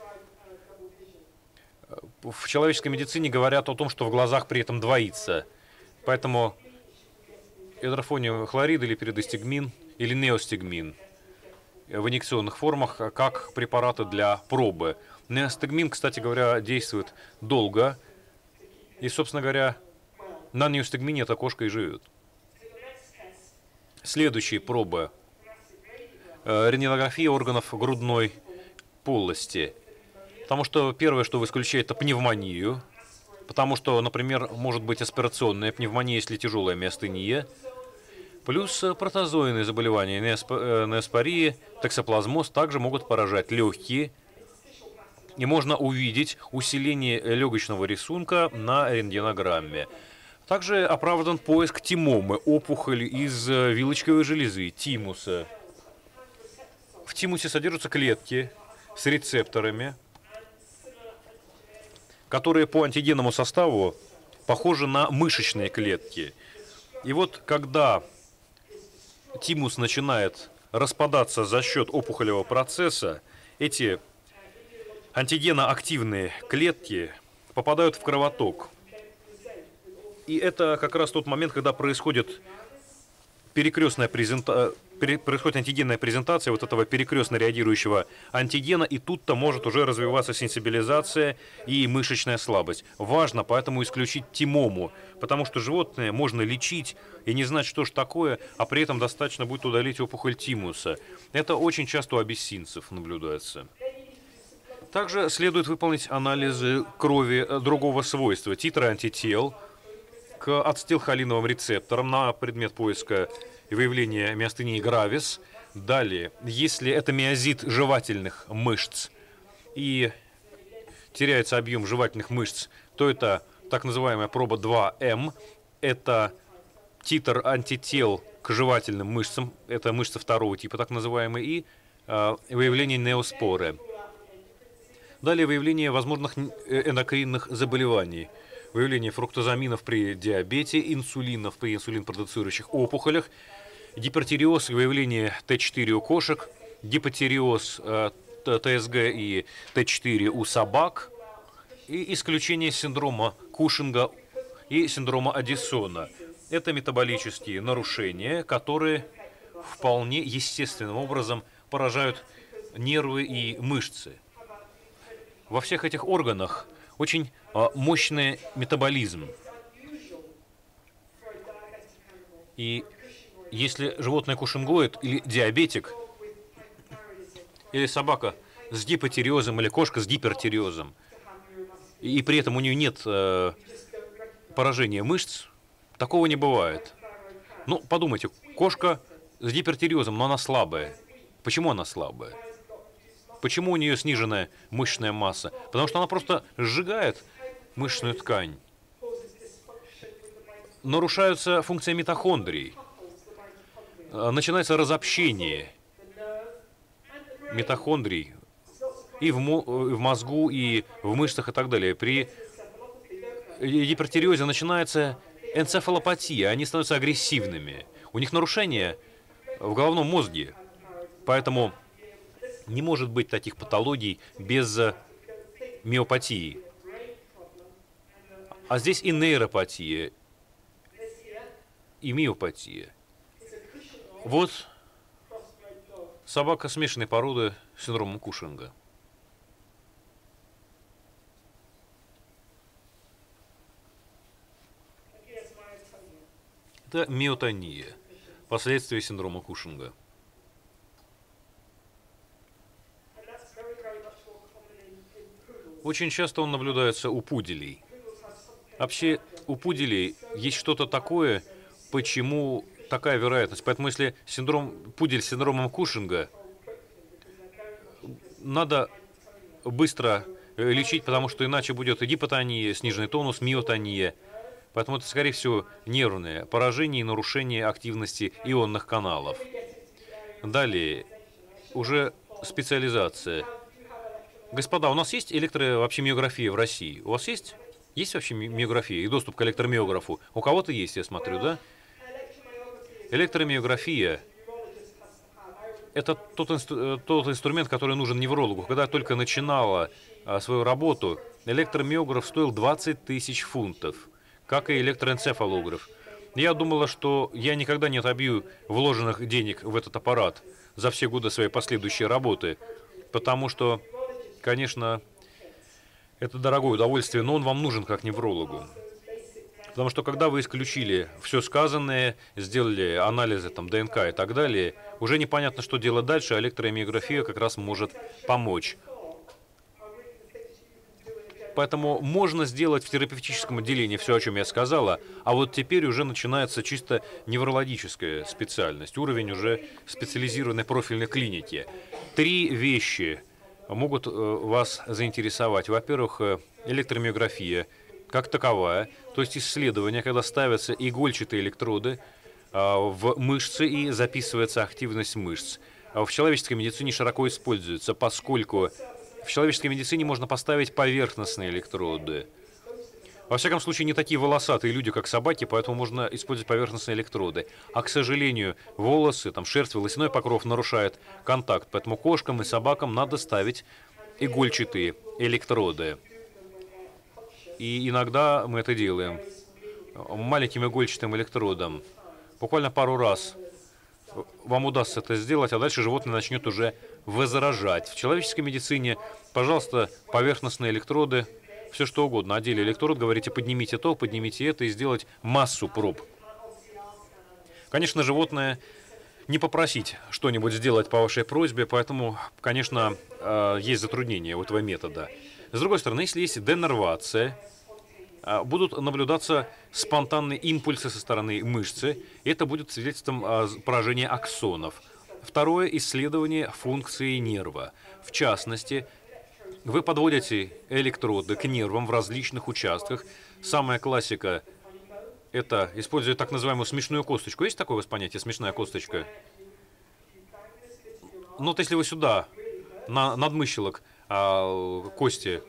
В человеческой медицине говорят о том, что в глазах при этом двоится. Поэтому эдрофониум хлорид или передостигмин или неостигмин в инъекционных формах как препараты для пробы. Неостигмин, кстати говоря, действует долго. И, собственно говоря, на неостигмине эта кошка и живет. Следующие пробы. Рентгенография органов грудной полости. Потому что первое, что исключает, это пневмонию. Потому что, например, может быть аспирационная пневмония, если тяжелая миастения. Плюс протозойные заболевания, неоспория, токсоплазмоз также могут поражать легкие. И можно увидеть усиление легочного рисунка на рентгенограмме. Также оправдан поиск тимомы, опухоли из вилочковой железы, тимуса. В тимусе содержатся клетки с рецепторами, которые по антигенному составу похожи на мышечные клетки. И вот когда тимус начинает распадаться за счет опухолевого процесса, эти антигеноактивные клетки попадают в кровоток. И это как раз тот момент, когда происходит происходит антигенная презентация вот этого перекрестно реагирующего антигена, и тут-то может уже развиваться сенсибилизация и мышечная слабость. Важно поэтому исключить тимому, потому что животное можно лечить и не знать, что же такое, а при этом достаточно будет удалить опухоль тимуса. Это очень часто у абиссинцев наблюдается. Также следует выполнить анализы крови другого свойства, титры антител к ацетилхолиновым рецепторам на предмет поиска и выявления миастении гравис. Далее, если это миозит жевательных мышц и теряется объем жевательных мышц, то это так называемая проба 2М. Это титр антител к жевательным мышцам, это мышцы второго типа так называемые, и выявление неоспоры. Далее выявление возможных эндокринных заболеваний. Выявление фруктозаминов при диабете, инсулинов при инсулинпродуцирующих опухолях, гипертиреоз и выявление Т4 у кошек, гипотиреоз ТСГ и Т4 у собак и исключение синдрома Кушинга и синдрома Аддисона. Это метаболические нарушения, которые вполне естественным образом поражают нервы и мышцы. Во всех этих органах очень мощный метаболизм. И если животное кушингоид или диабетик, или собака с гипотиреозом, или кошка с гипертиреозом, и при этом у нее нет поражения мышц, такого не бывает. Ну, подумайте, кошка с гипертиреозом, но она слабая. Почему она слабая? Почему у нее сниженная мышечная масса? Потому что она просто сжигает мышечную ткань. Нарушаются функции митохондрий. Начинается разобщение митохондрий и в мозгу, и в мышцах, и так далее. При гипертиреозе начинается энцефалопатия, они становятся агрессивными. У них нарушения в головном мозге. Поэтому не может быть таких патологий без миопатии. А здесь и нейропатия, и миопатия. Вот собака смешанной породы с синдромом Кушинга. Это миотония, последствия синдрома Кушинга. Очень часто он наблюдается у пуделей. Вообще, у пуделей есть что-то такое, почему такая вероятность. Поэтому, если пудель с синдромом Кушинга, надо быстро лечить, потому что иначе будет гипотония, сниженный тонус, миотония. Поэтому это, скорее всего, нервное поражение и нарушение активности ионных каналов. Далее, уже специализация. Господа, у нас есть вообще миография в России? У вас есть? Есть вообще миография и доступ к электромиографу? У кого-то есть, я смотрю, да? Электромиография – это тот инструмент, который нужен неврологу. Когда я только начинала свою работу, электромиограф стоил 20 тысяч фунтов, как и электроэнцефалограф. Я думала, что я никогда не отобью вложенных денег в этот аппарат за все годы своей последующей работы, потому что, конечно, это дорогое удовольствие, но он вам нужен как неврологу. Потому что когда вы исключили все сказанное, сделали анализы ДНК и так далее, уже непонятно, что делать дальше, а электромиография как раз может помочь. Поэтому можно сделать в терапевтическом отделении все, о чем я сказала, а вот теперь уже начинается чисто неврологическая специальность, уровень уже специализированной профильной клиники. 3 вещи могут вас заинтересовать. Во-первых, электромиография как таковая, то есть исследование, когда ставятся игольчатые электроды в мышцы и записывается активность мышц. В человеческой медицине широко используется, поскольку в человеческой медицине можно поставить поверхностные электроды. Во всяком случае, не такие волосатые люди, как собаки, поэтому можно использовать поверхностные электроды. А, к сожалению, волосы, шерсть, волосяной покров нарушает контакт, поэтому кошкам и собакам надо ставить игольчатые электроды. И иногда мы это делаем маленьким игольчатым электродом. Буквально пару раз вам удастся это сделать, а дальше животное начнет уже возражать. В человеческой медицине, пожалуйста, поверхностные электроды, все что угодно. Одели электрод, говорите, поднимите то, поднимите это, и сделать массу проб. Конечно, животное не попросить что-нибудь сделать по вашей просьбе, поэтому, конечно, есть затруднения у этого метода. С другой стороны, если есть денервация, будут наблюдаться спонтанные импульсы со стороны мышцы, и это будет свидетельством поражения аксонов. Второе – исследование функции нерва. В частности, вы подводите электроды к нервам в различных участках. Самая классика – это используя так называемую смешную косточку. Есть такое у вас понятие «смешная косточка»? Ну вот если вы сюда, на надмыщелок кости,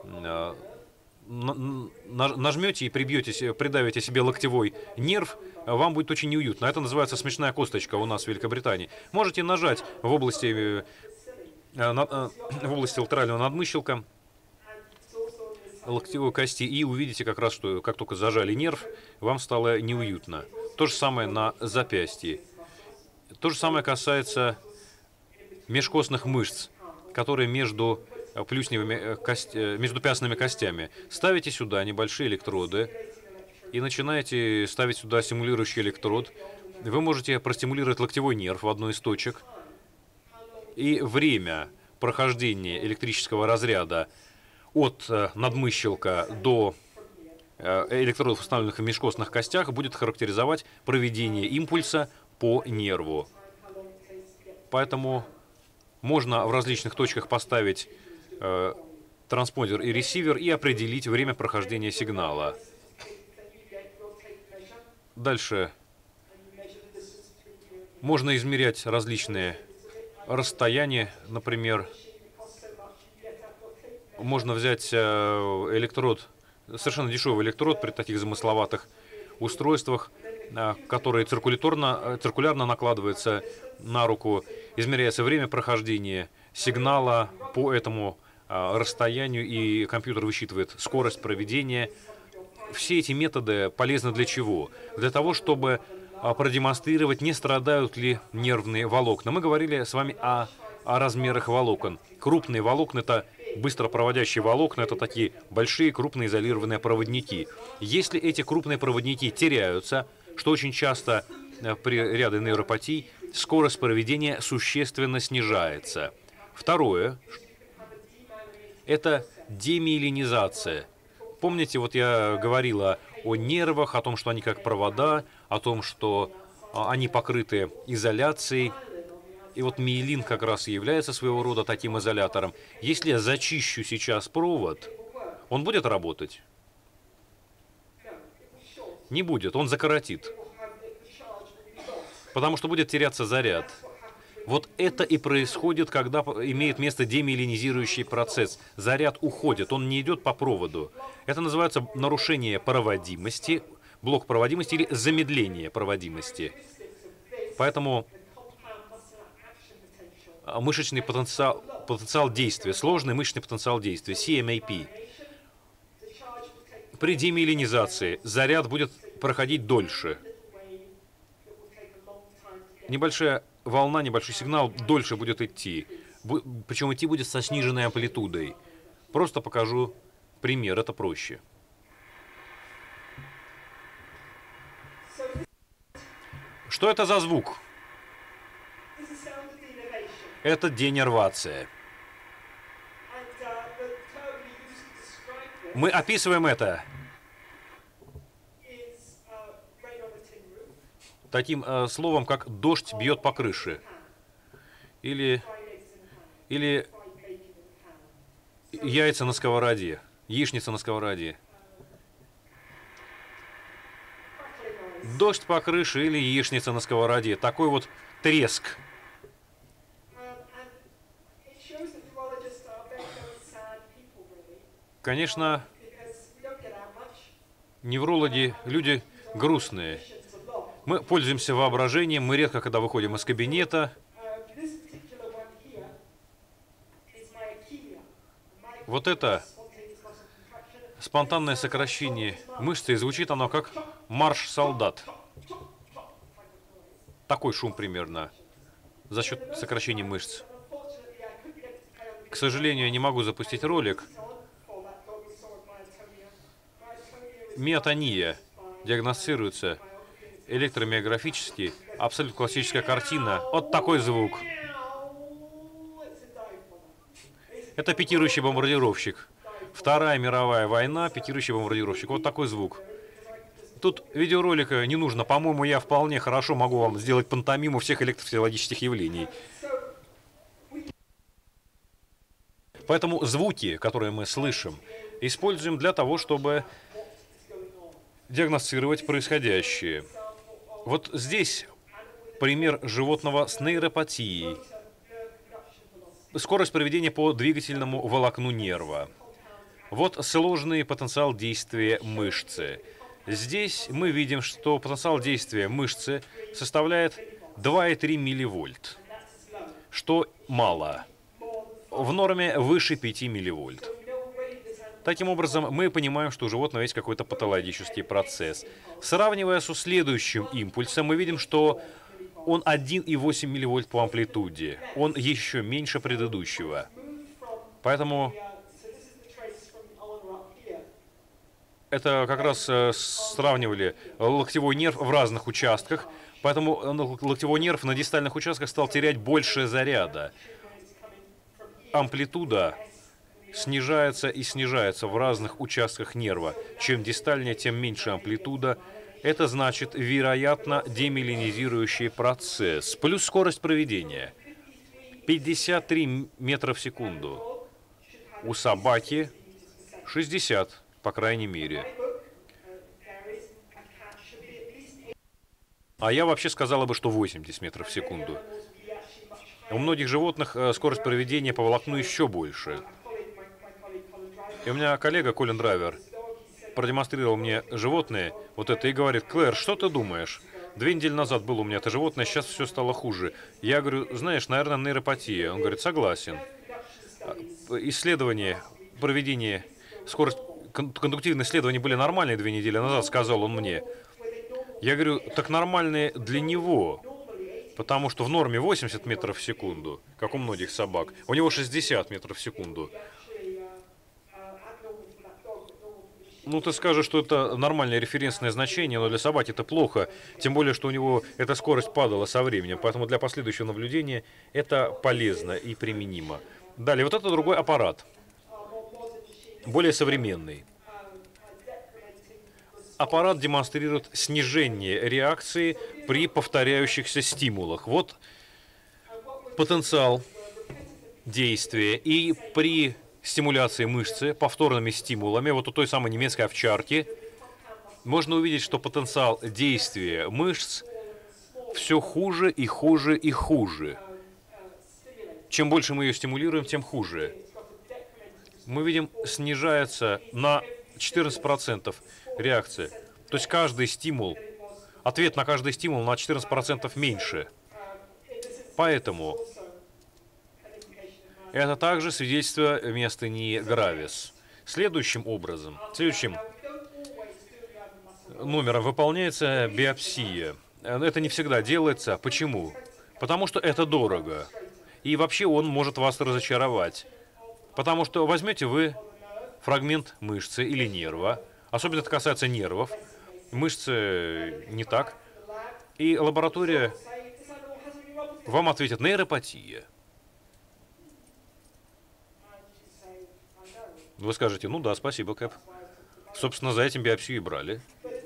нажмете и придавите себе локтевой нерв, вам будет очень неуютно. Это называется смешная косточка у нас в Великобритании. Можете нажать в области латерального надмыщелка локтевой кости и увидите как раз, что как только зажали нерв, вам стало неуютно. То же самое на запястье. То же самое касается межкостных мышц, которые между пястными костями. Ставите сюда небольшие электроды и начинаете ставить сюда стимулирующий электрод. Вы можете простимулировать локтевой нерв в одной из точек. и время прохождения электрического разряда от надмыщелка до электродов, установленных в межкостных костях, будет характеризовать проведение импульса по нерву. Поэтому можно в различных точках поставить транспондер и ресивер и определить время прохождения сигнала. Дальше можно измерять различные расстояния, например, можно взять электрод, совершенно дешевый электрод при таких замысловатых устройствах, которые циркулярно накладываются на руку, измеряется время прохождения сигнала по этому расстоянию, и компьютер высчитывает скорость проведения. Все эти методы полезны для чего? Для того, чтобы продемонстрировать, не страдают ли нервные волокна. Мы говорили с вами о размерах волокон. Крупные волокна — это быстро проводящие волокна, это такие большие крупные изолированные проводники. Если эти крупные проводники теряются, что очень часто при ряде нейропатий, скорость проведения существенно снижается. Второе — это демиелинизация. Помните, вот я говорила о нервах, о том, что они как провода, о том, что они покрыты изоляцией. И вот миелин как раз и является своего рода таким изолятором. Если я зачищу сейчас провод, он будет работать? Не будет, он закоротит. Потому что будет теряться заряд. Вот это и происходит, когда имеет место демиелинизирующий процесс. Заряд уходит, он не идет по проводу. Это называется нарушение проводимости, блок проводимости или замедление проводимости. Поэтому мышечный потенциал действия, сложный мышечный потенциал действия, CMAP. При демиелинизации заряд будет проходить дольше. Небольшая волна, небольшой сигнал дольше будет идти. Причем идти будет со сниженной амплитудой. Просто покажу пример, это проще. Что это за звук? Это денервация. Мы описываем это таким словом, как «дождь бьет по крыше». Или яйца на сковороде, яичница на сковороде. Дождь по крыше или яичница на сковороде. Такой вот треск. Конечно, неврологи — люди грустные. Мы пользуемся воображением, мы редко, когда выходим из кабинета. Вот это спонтанное сокращение мышцы, и звучит оно как марш солдат. Такой шум примерно за счет сокращения мышц. К сожалению, я не могу запустить ролик. Миотония диагностируется электромиографически. Абсолютно классическая картина. Вот такой звук. Это пикирующий бомбардировщик. Вторая мировая война, пикирующий бомбардировщик. Вот такой звук. Тут видеоролика не нужно. По-моему, я вполне хорошо могу вам сделать пантомиму всех электрофизиологических явлений. Поэтому звуки, которые мы слышим, используем для того, чтобы диагностировать происходящее. Вот здесь пример животного с нейропатией. Скорость проведения по двигательному волокну нерва. Вот сложный потенциал действия мышцы. Здесь мы видим, что потенциал действия мышцы составляет 2,3 милливольт, что мало. В норме выше 5 милливольт. Таким образом, мы понимаем, что у животного есть какой-то патологический процесс. Сравнивая с следующим импульсом, мы видим, что он 1,8 милливольт по амплитуде. Он еще меньше предыдущего. Поэтому это как раз сравнивали локтевой нерв в разных участках. Поэтому локтевой нерв на дистальных участках стал терять больше заряда. амплитуда снижается и снижается в разных участках нерва. Чем дистальнее, тем меньше амплитуда. Это значит, вероятно, демиелинизирующий процесс. Плюс скорость проведения. 53 метра в секунду. У собаки 60, по крайней мере. А я вообще сказала бы, что 80 метров в секунду. У многих животных скорость проведения по волокну еще больше. И у меня коллега Колин Драйвер продемонстрировал мне животное, вот это, и говорит: Клэр, что ты думаешь? 2 недели назад было у меня это животное, сейчас все стало хуже. Я говорю: знаешь, наверное, нейропатия. Он говорит: согласен. Исследования, проведение, скорость, кондуктивные исследования были нормальные 2 недели назад, сказал он мне. Я говорю: так нормальные для него, потому что в норме 80 метров в секунду, как у многих собак. У него 60 метров в секунду. Ну, ты скажешь, что это нормальное референсное значение, но для собаки это плохо. Тем более, что у него эта скорость падала со временем. Поэтому для последующего наблюдения это полезно и применимо. Далее, вот это другой аппарат. Более современный. Аппарат демонстрирует снижение реакции при повторяющихся стимулах. Вот потенциал действия. И при стимуляции мышцы повторными стимулами, вот у той самой немецкой овчарки, можно увидеть, что потенциал действия мышц все хуже и хуже и хуже. Чем больше мы ее стимулируем, тем хуже. Мы видим, снижается на 14% реакция. То есть каждый стимул, ответ на каждый стимул на 14% меньше. Поэтому это также свидетельство миастении гравис. Следующим номером выполняется биопсия. Это не всегда делается. Почему? Потому что это дорого. И вообще он может вас разочаровать. Потому что возьмете вы фрагмент мышцы или нерва, особенно это касается нервов, мышцы не так, и лаборатория вам ответит: нейропатия. Вы скажете: ну да, спасибо, Кэп. Собственно, за этим биопсию и брали.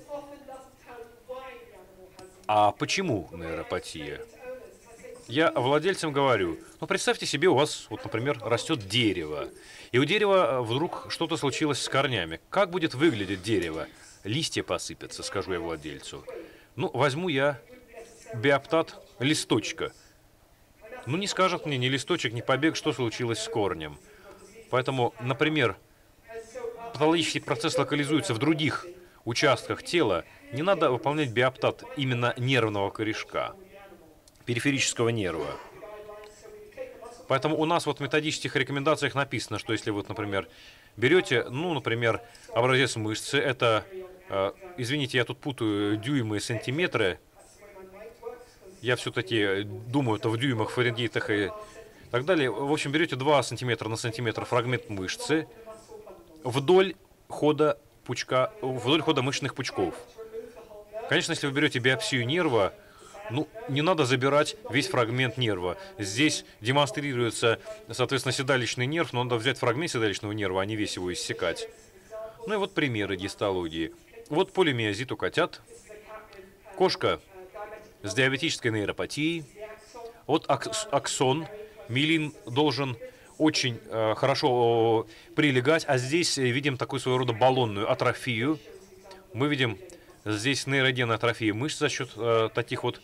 А почему нейропатия? Я владельцам говорю: ну представьте себе, у вас, вот, например, растет дерево, и у дерева вдруг что-то случилось с корнями. Как будет выглядеть дерево? Листья посыпятся, скажу я владельцу. Ну, возьму я биоптат листочка. Ну, не скажет мне ни листочек, ни побег, что случилось с корнем. Поэтому, например, патологический процесс локализуется в других участках тела. Не надо выполнять биоптат именно нервного корешка, периферического нерва. Поэтому у нас вот в методических рекомендациях написано, что если вы, например, берете, ну, например, образец мышцы, это, извините, я тут путаю дюймы и сантиметры, я все-таки думаю, это в дюймах, фаренгейтах и так далее. В общем, берете 2 сантиметра на сантиметр фрагмент мышцы вдоль хода мышечных пучков. Конечно, если вы берете биопсию нерва, ну, не надо забирать весь фрагмент нерва. Здесь демонстрируется, соответственно, седалищный нерв, но надо взять фрагмент седалищного нерва, а не весь его иссекать. Ну и вот примеры гистологии. Вот полимиозит у котят. Кошка с диабетической нейропатией. Вот аксон. Миелин должен очень хорошо прилегать, а здесь видим такую своего рода баллонную атрофию. Мы видим здесь нейрогенная атрофия мышц за счет таких вот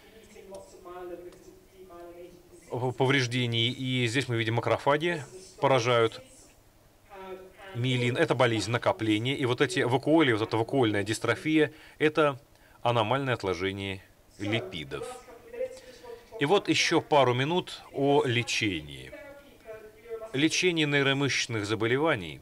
повреждений. И здесь мы видим макрофаги поражают миелин. Это болезнь накопления. И вот эти вакуоли, вот эта вакуольная дистрофия, это аномальное отложение липидов. И вот еще пару минут о лечении. Лечение нейромышечных заболеваний,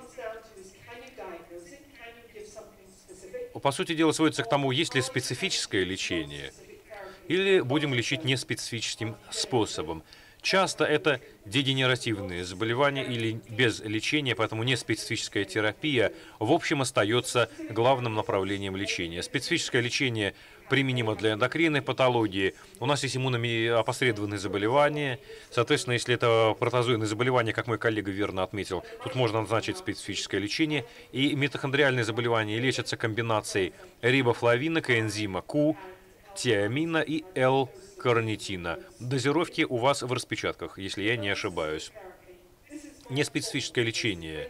по сути дела, сводится к тому, есть ли специфическое лечение, или будем лечить неспецифическим способом. Часто это дегенеративные заболевания или без лечения, поэтому неспецифическая терапия в общем остается главным направлением лечения. Специфическое лечение применимо для эндокринной патологии. У нас есть иммуноопосредованные заболевания. Соответственно, если это протозойные заболевания, как мой коллега верно отметил, тут можно назначить специфическое лечение. И митохондриальные заболевания лечатся комбинацией рибофлавина, коэнзима Q, тиамина и L-карнитина. Дозировки у вас в распечатках, если я не ошибаюсь. Неспецифическое лечение.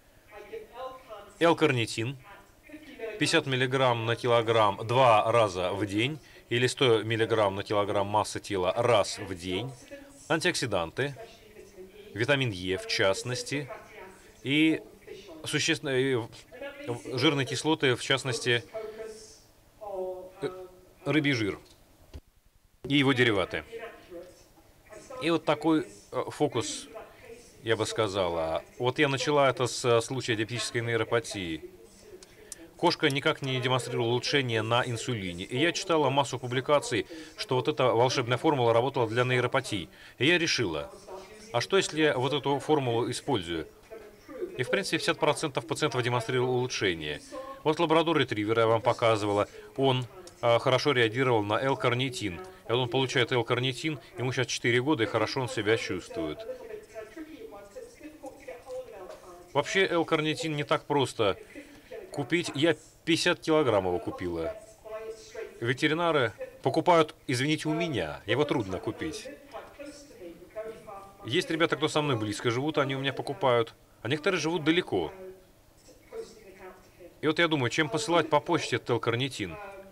L-карнитин 50 мг на килограмм 2 раза в день или 100 мг на килограмм массы тела раз в день. Антиоксиданты, витамин Е в частности, и существенные жирные кислоты, в частности, рыбий жир и его дериваты. И вот такой фокус, я бы сказала. Вот я начала это с случая диабетической нейропатии. Кошка никак не демонстрировала улучшения на инсулине. И я читала массу публикаций, что вот эта волшебная формула работала для нейропатии. И я решила, а что если я вот эту формулу использую? И в принципе 50% пациентов демонстрировало улучшение. Вот лабрадор-ретривер я вам показывала, он хорошо реагировал на L-карнитин. И вот он получает L-карнитин, ему сейчас 4 года, и хорошо он себя чувствует. Вообще L-карнитин не так просто купить. Я 50 килограмм его купила. Ветеринары покупают, извините, у меня. Его трудно купить. Есть ребята, кто со мной близко живут, они у меня покупают. А некоторые живут далеко. И вот я думаю, чем посылать по почте этот L-карнитин?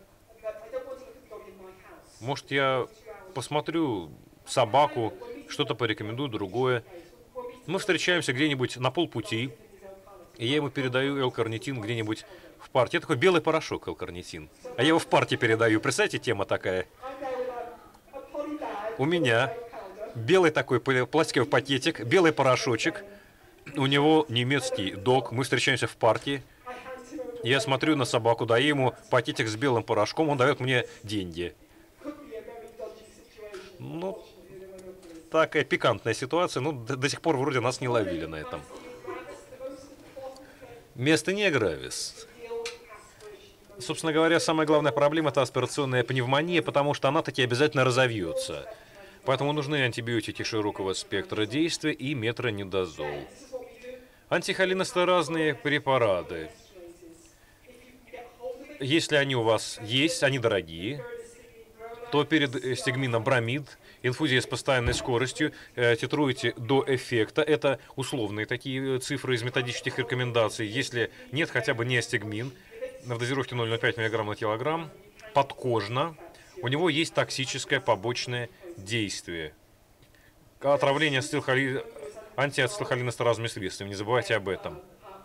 Может, я посмотрю собаку, что-то порекомендую, другое. Мы встречаемся где-нибудь на полпути, и я ему передаю L-карнитин где-нибудь в парте. Это такой белый порошок L-карнитин. А я его в парте передаю. Представляете, тема такая. У меня белый такой пластиковый пакетик, белый порошочек. У него немецкий дог. Мы встречаемся в парке. Я смотрю на собаку, даю ему пакетик с белым порошком, он дает мне деньги. Ну, такая пикантная ситуация. Ну, до сих пор вроде нас не ловили на этом. Миастения гравис. Собственно говоря, самая главная проблема – это аспирационная пневмония, потому что она таки обязательно разовьется. Поэтому нужны антибиотики широкого спектра действия и метронидозол. Антихолинестеразные препараты. Если они у вас есть, они дорогие, то перед стигмином бромид, инфузия с постоянной скоростью, титруете до эффекта. Это условные такие цифры из методических рекомендаций. Если нет, хотя бы неостигмин в дозировке 0,05 мг на килограмм, подкожно, у него есть токсическое побочное действие. Отравление антиацетилхолинестеразными средствами, не забывайте об этом.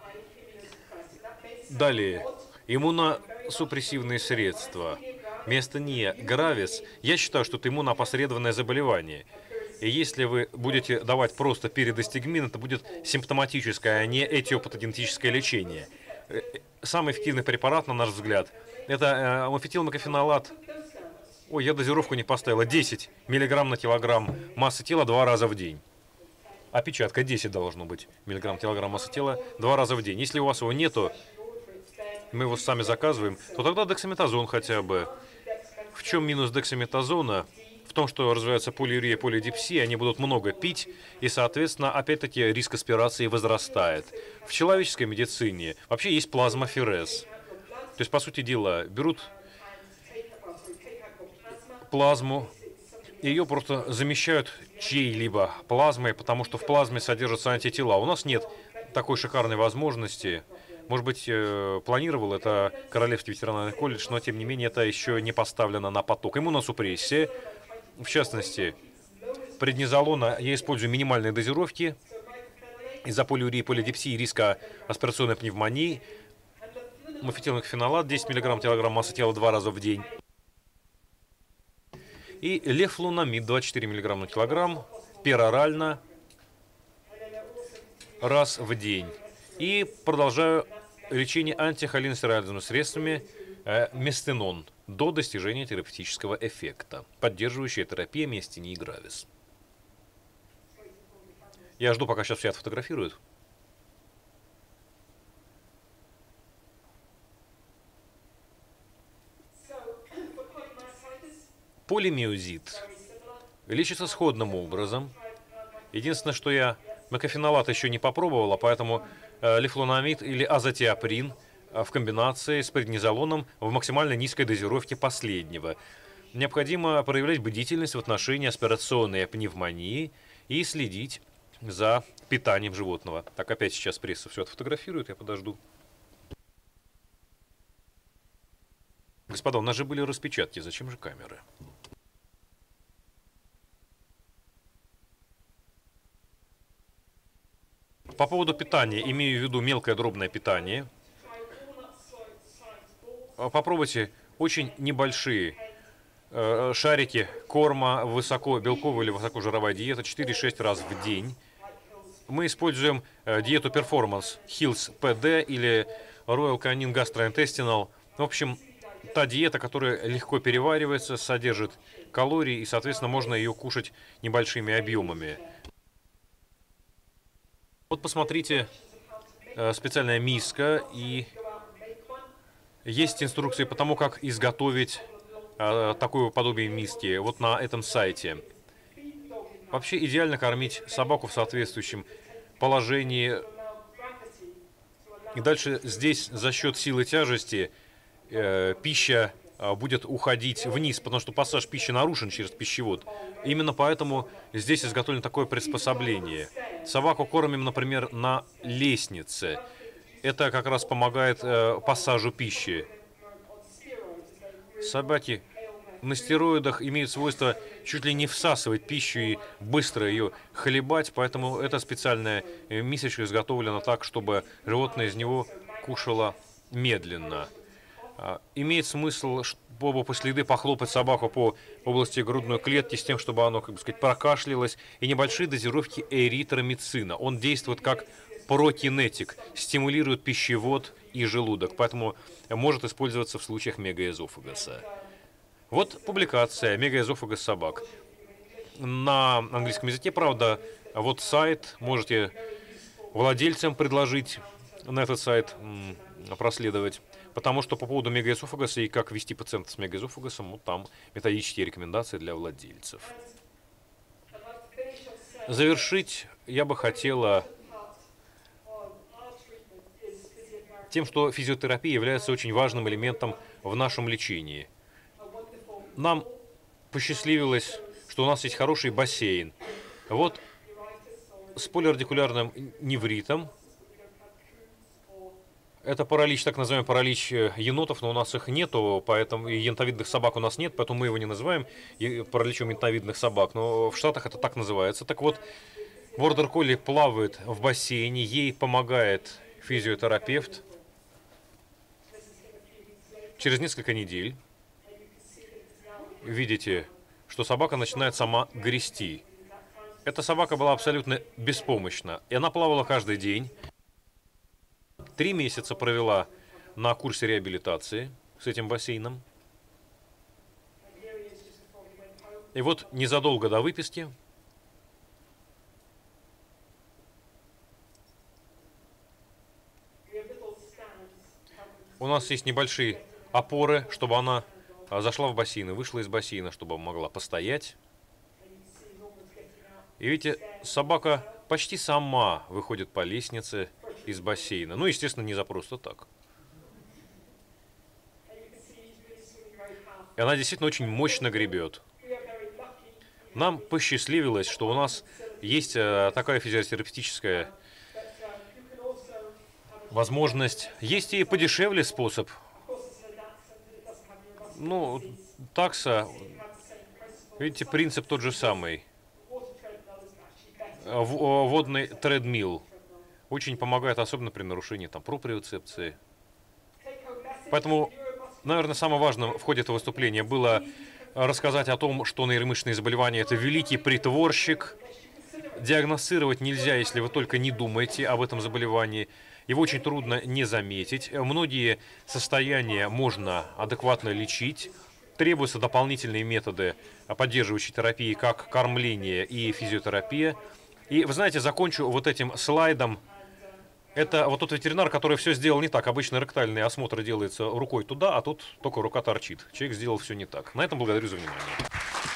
Далее, иммуносупрессивные средства. Миастения гравис, я считаю, что это иммуноопосредованное заболевание. И если вы будете давать просто передостигмин, это будет симптоматическое, а не этиопатогенетическое лечение. Самый эффективный препарат, на наш взгляд, это амофетилмокофенолат. Ой, я дозировку не поставила. 10 мг на килограмм массы тела 2 раза в день. Опечатка 10 должно быть миллиграмм килограмм массы тела 2 раза в день. Если у вас его нету, мы его сами заказываем, то тогда дексаметазон хотя бы. В чем минус дексаметазона? В том, что развивается полиурия, полидипсия, они будут много пить, и, соответственно, опять-таки риск аспирации возрастает. В человеческой медицине вообще есть плазмоферез. То есть, по сути дела, берут плазму, ее просто замещают чьей-либо плазмой, потому что в плазме содержатся антитела. У нас нет такой шикарной возможности. Может быть, планировал это Королевский ветеринарный колледж, но, тем не менее, это еще не поставлено на поток. Иммуносупрессия, в частности, преднизолона я использую минимальные дозировки из-за полиурии, полидипсии, риска аспирационной пневмонии. Амофетилмокофенолат 10 мг килограмм массы тела 2 раза в день. И лефлунамид 24 мг на килограмм перорально раз в день. И продолжаю лечение антихолинестеразными средствами местенон до достижения терапевтического эффекта. Поддерживающая терапия миастении гравис. Я жду, пока сейчас все отфотографируют. Полимиозит лечится сходным образом. Единственное, что я мекофенолат еще не попробовала, поэтому лефлунамид или азотиоприн в комбинации с преднизолоном в максимально низкой дозировке последнего. Необходимо проявлять бдительность в отношении аспирационной пневмонии и следить за питанием животного. Так, опять сейчас пресса все отфотографирует, я подожду. Господа, у нас же были распечатки, зачем же камеры? По поводу питания, имею в виду мелкое дробное питание. Попробуйте очень небольшие шарики корма высокобелковая или высокожировая диета 4-6 раз в день. Мы используем диету Performance Hills PD или Royal Canin Gastrointestinal. В общем, та диета, которая легко переваривается, содержит калории и, соответственно, можно ее кушать небольшими объемами. Вот посмотрите, специальная миска, и есть инструкции по тому, как изготовить такое подобие миски вот на этом сайте. Вообще идеально кормить собаку в соответствующем положении. И дальше здесь за счет силы тяжести пища будет уходить вниз, потому что пассаж пищи нарушен через пищевод. Именно поэтому здесь изготовлено такое приспособление. Собаку кормим, например, на лестнице. Это как раз помогает пассажу пищи. Собаки на стероидах имеют свойство чуть ли не всасывать пищу и быстро ее хлебать, поэтому эта специальная мисочка изготовлена так, чтобы животное из него кушало медленно. Имеет смысл, чтобы по следы похлопать собаку по области грудной клетки с тем, чтобы оно, как бы сказать, прокашлялось, и небольшие дозировки эритромицина. Он действует как прокинетик, стимулирует пищевод и желудок, поэтому может использоваться в случаях мегаэзофагаса. Вот публикация «Мегаэзофагас собак». На английском языке, правда, вот сайт, можете владельцам предложить на этот сайт проследовать, потому что по поводу мегаэзофагаса и как вести пациента с мегаэзофагасом, вот там методические рекомендации для владельцев. Завершить я бы хотела тем, что физиотерапия является очень важным элементом в нашем лечении. Нам посчастливилось, что у нас есть хороший бассейн. Вот с полирадикулярным невритом. Это паралич, так называемый паралич енотов, но у нас их нету, поэтому и ентовидных собак у нас нет, поэтому мы его не называем параличом ентовидных собак. Но в Штатах это так называется. Так вот, бордер колли плавает в бассейне, ей помогает физиотерапевт. Через несколько недель видите, что собака начинает сама грести. Эта собака была абсолютно беспомощна, и она плавала каждый день. 3 месяца провела на курсе реабилитации с этим бассейном. И вот незадолго до выписки у нас есть небольшие опоры, чтобы она зашла в бассейн и вышла из бассейна, чтобы могла постоять. И видите, собака почти сама выходит по лестнице из бассейна. Ну, естественно, не за просто так. И она действительно очень мощно гребет. Нам посчастливилось, что у нас есть такая физиотерапевтическая возможность. Есть и подешевле способ. Ну, такса, видите, принцип тот же самый. Водный тредмилл очень помогает, особенно при нарушении там проприоцепции. Поэтому, наверное, самым важным в ходе этого выступления было рассказать о том, что нейромышечные заболевания – это великий притворщик. Диагностировать нельзя, если вы только не думаете об этом заболевании. Его очень трудно не заметить. Многие состояния можно адекватно лечить. Требуются дополнительные методы поддерживающей терапии, как кормление и физиотерапия. И вы знаете, закончу вот этим слайдом. Это вот тот ветеринар, который все сделал не так. Обычно ректальный осмотр делается рукой туда, а тут только рука торчит. Человек сделал все не так. На этом благодарю за внимание.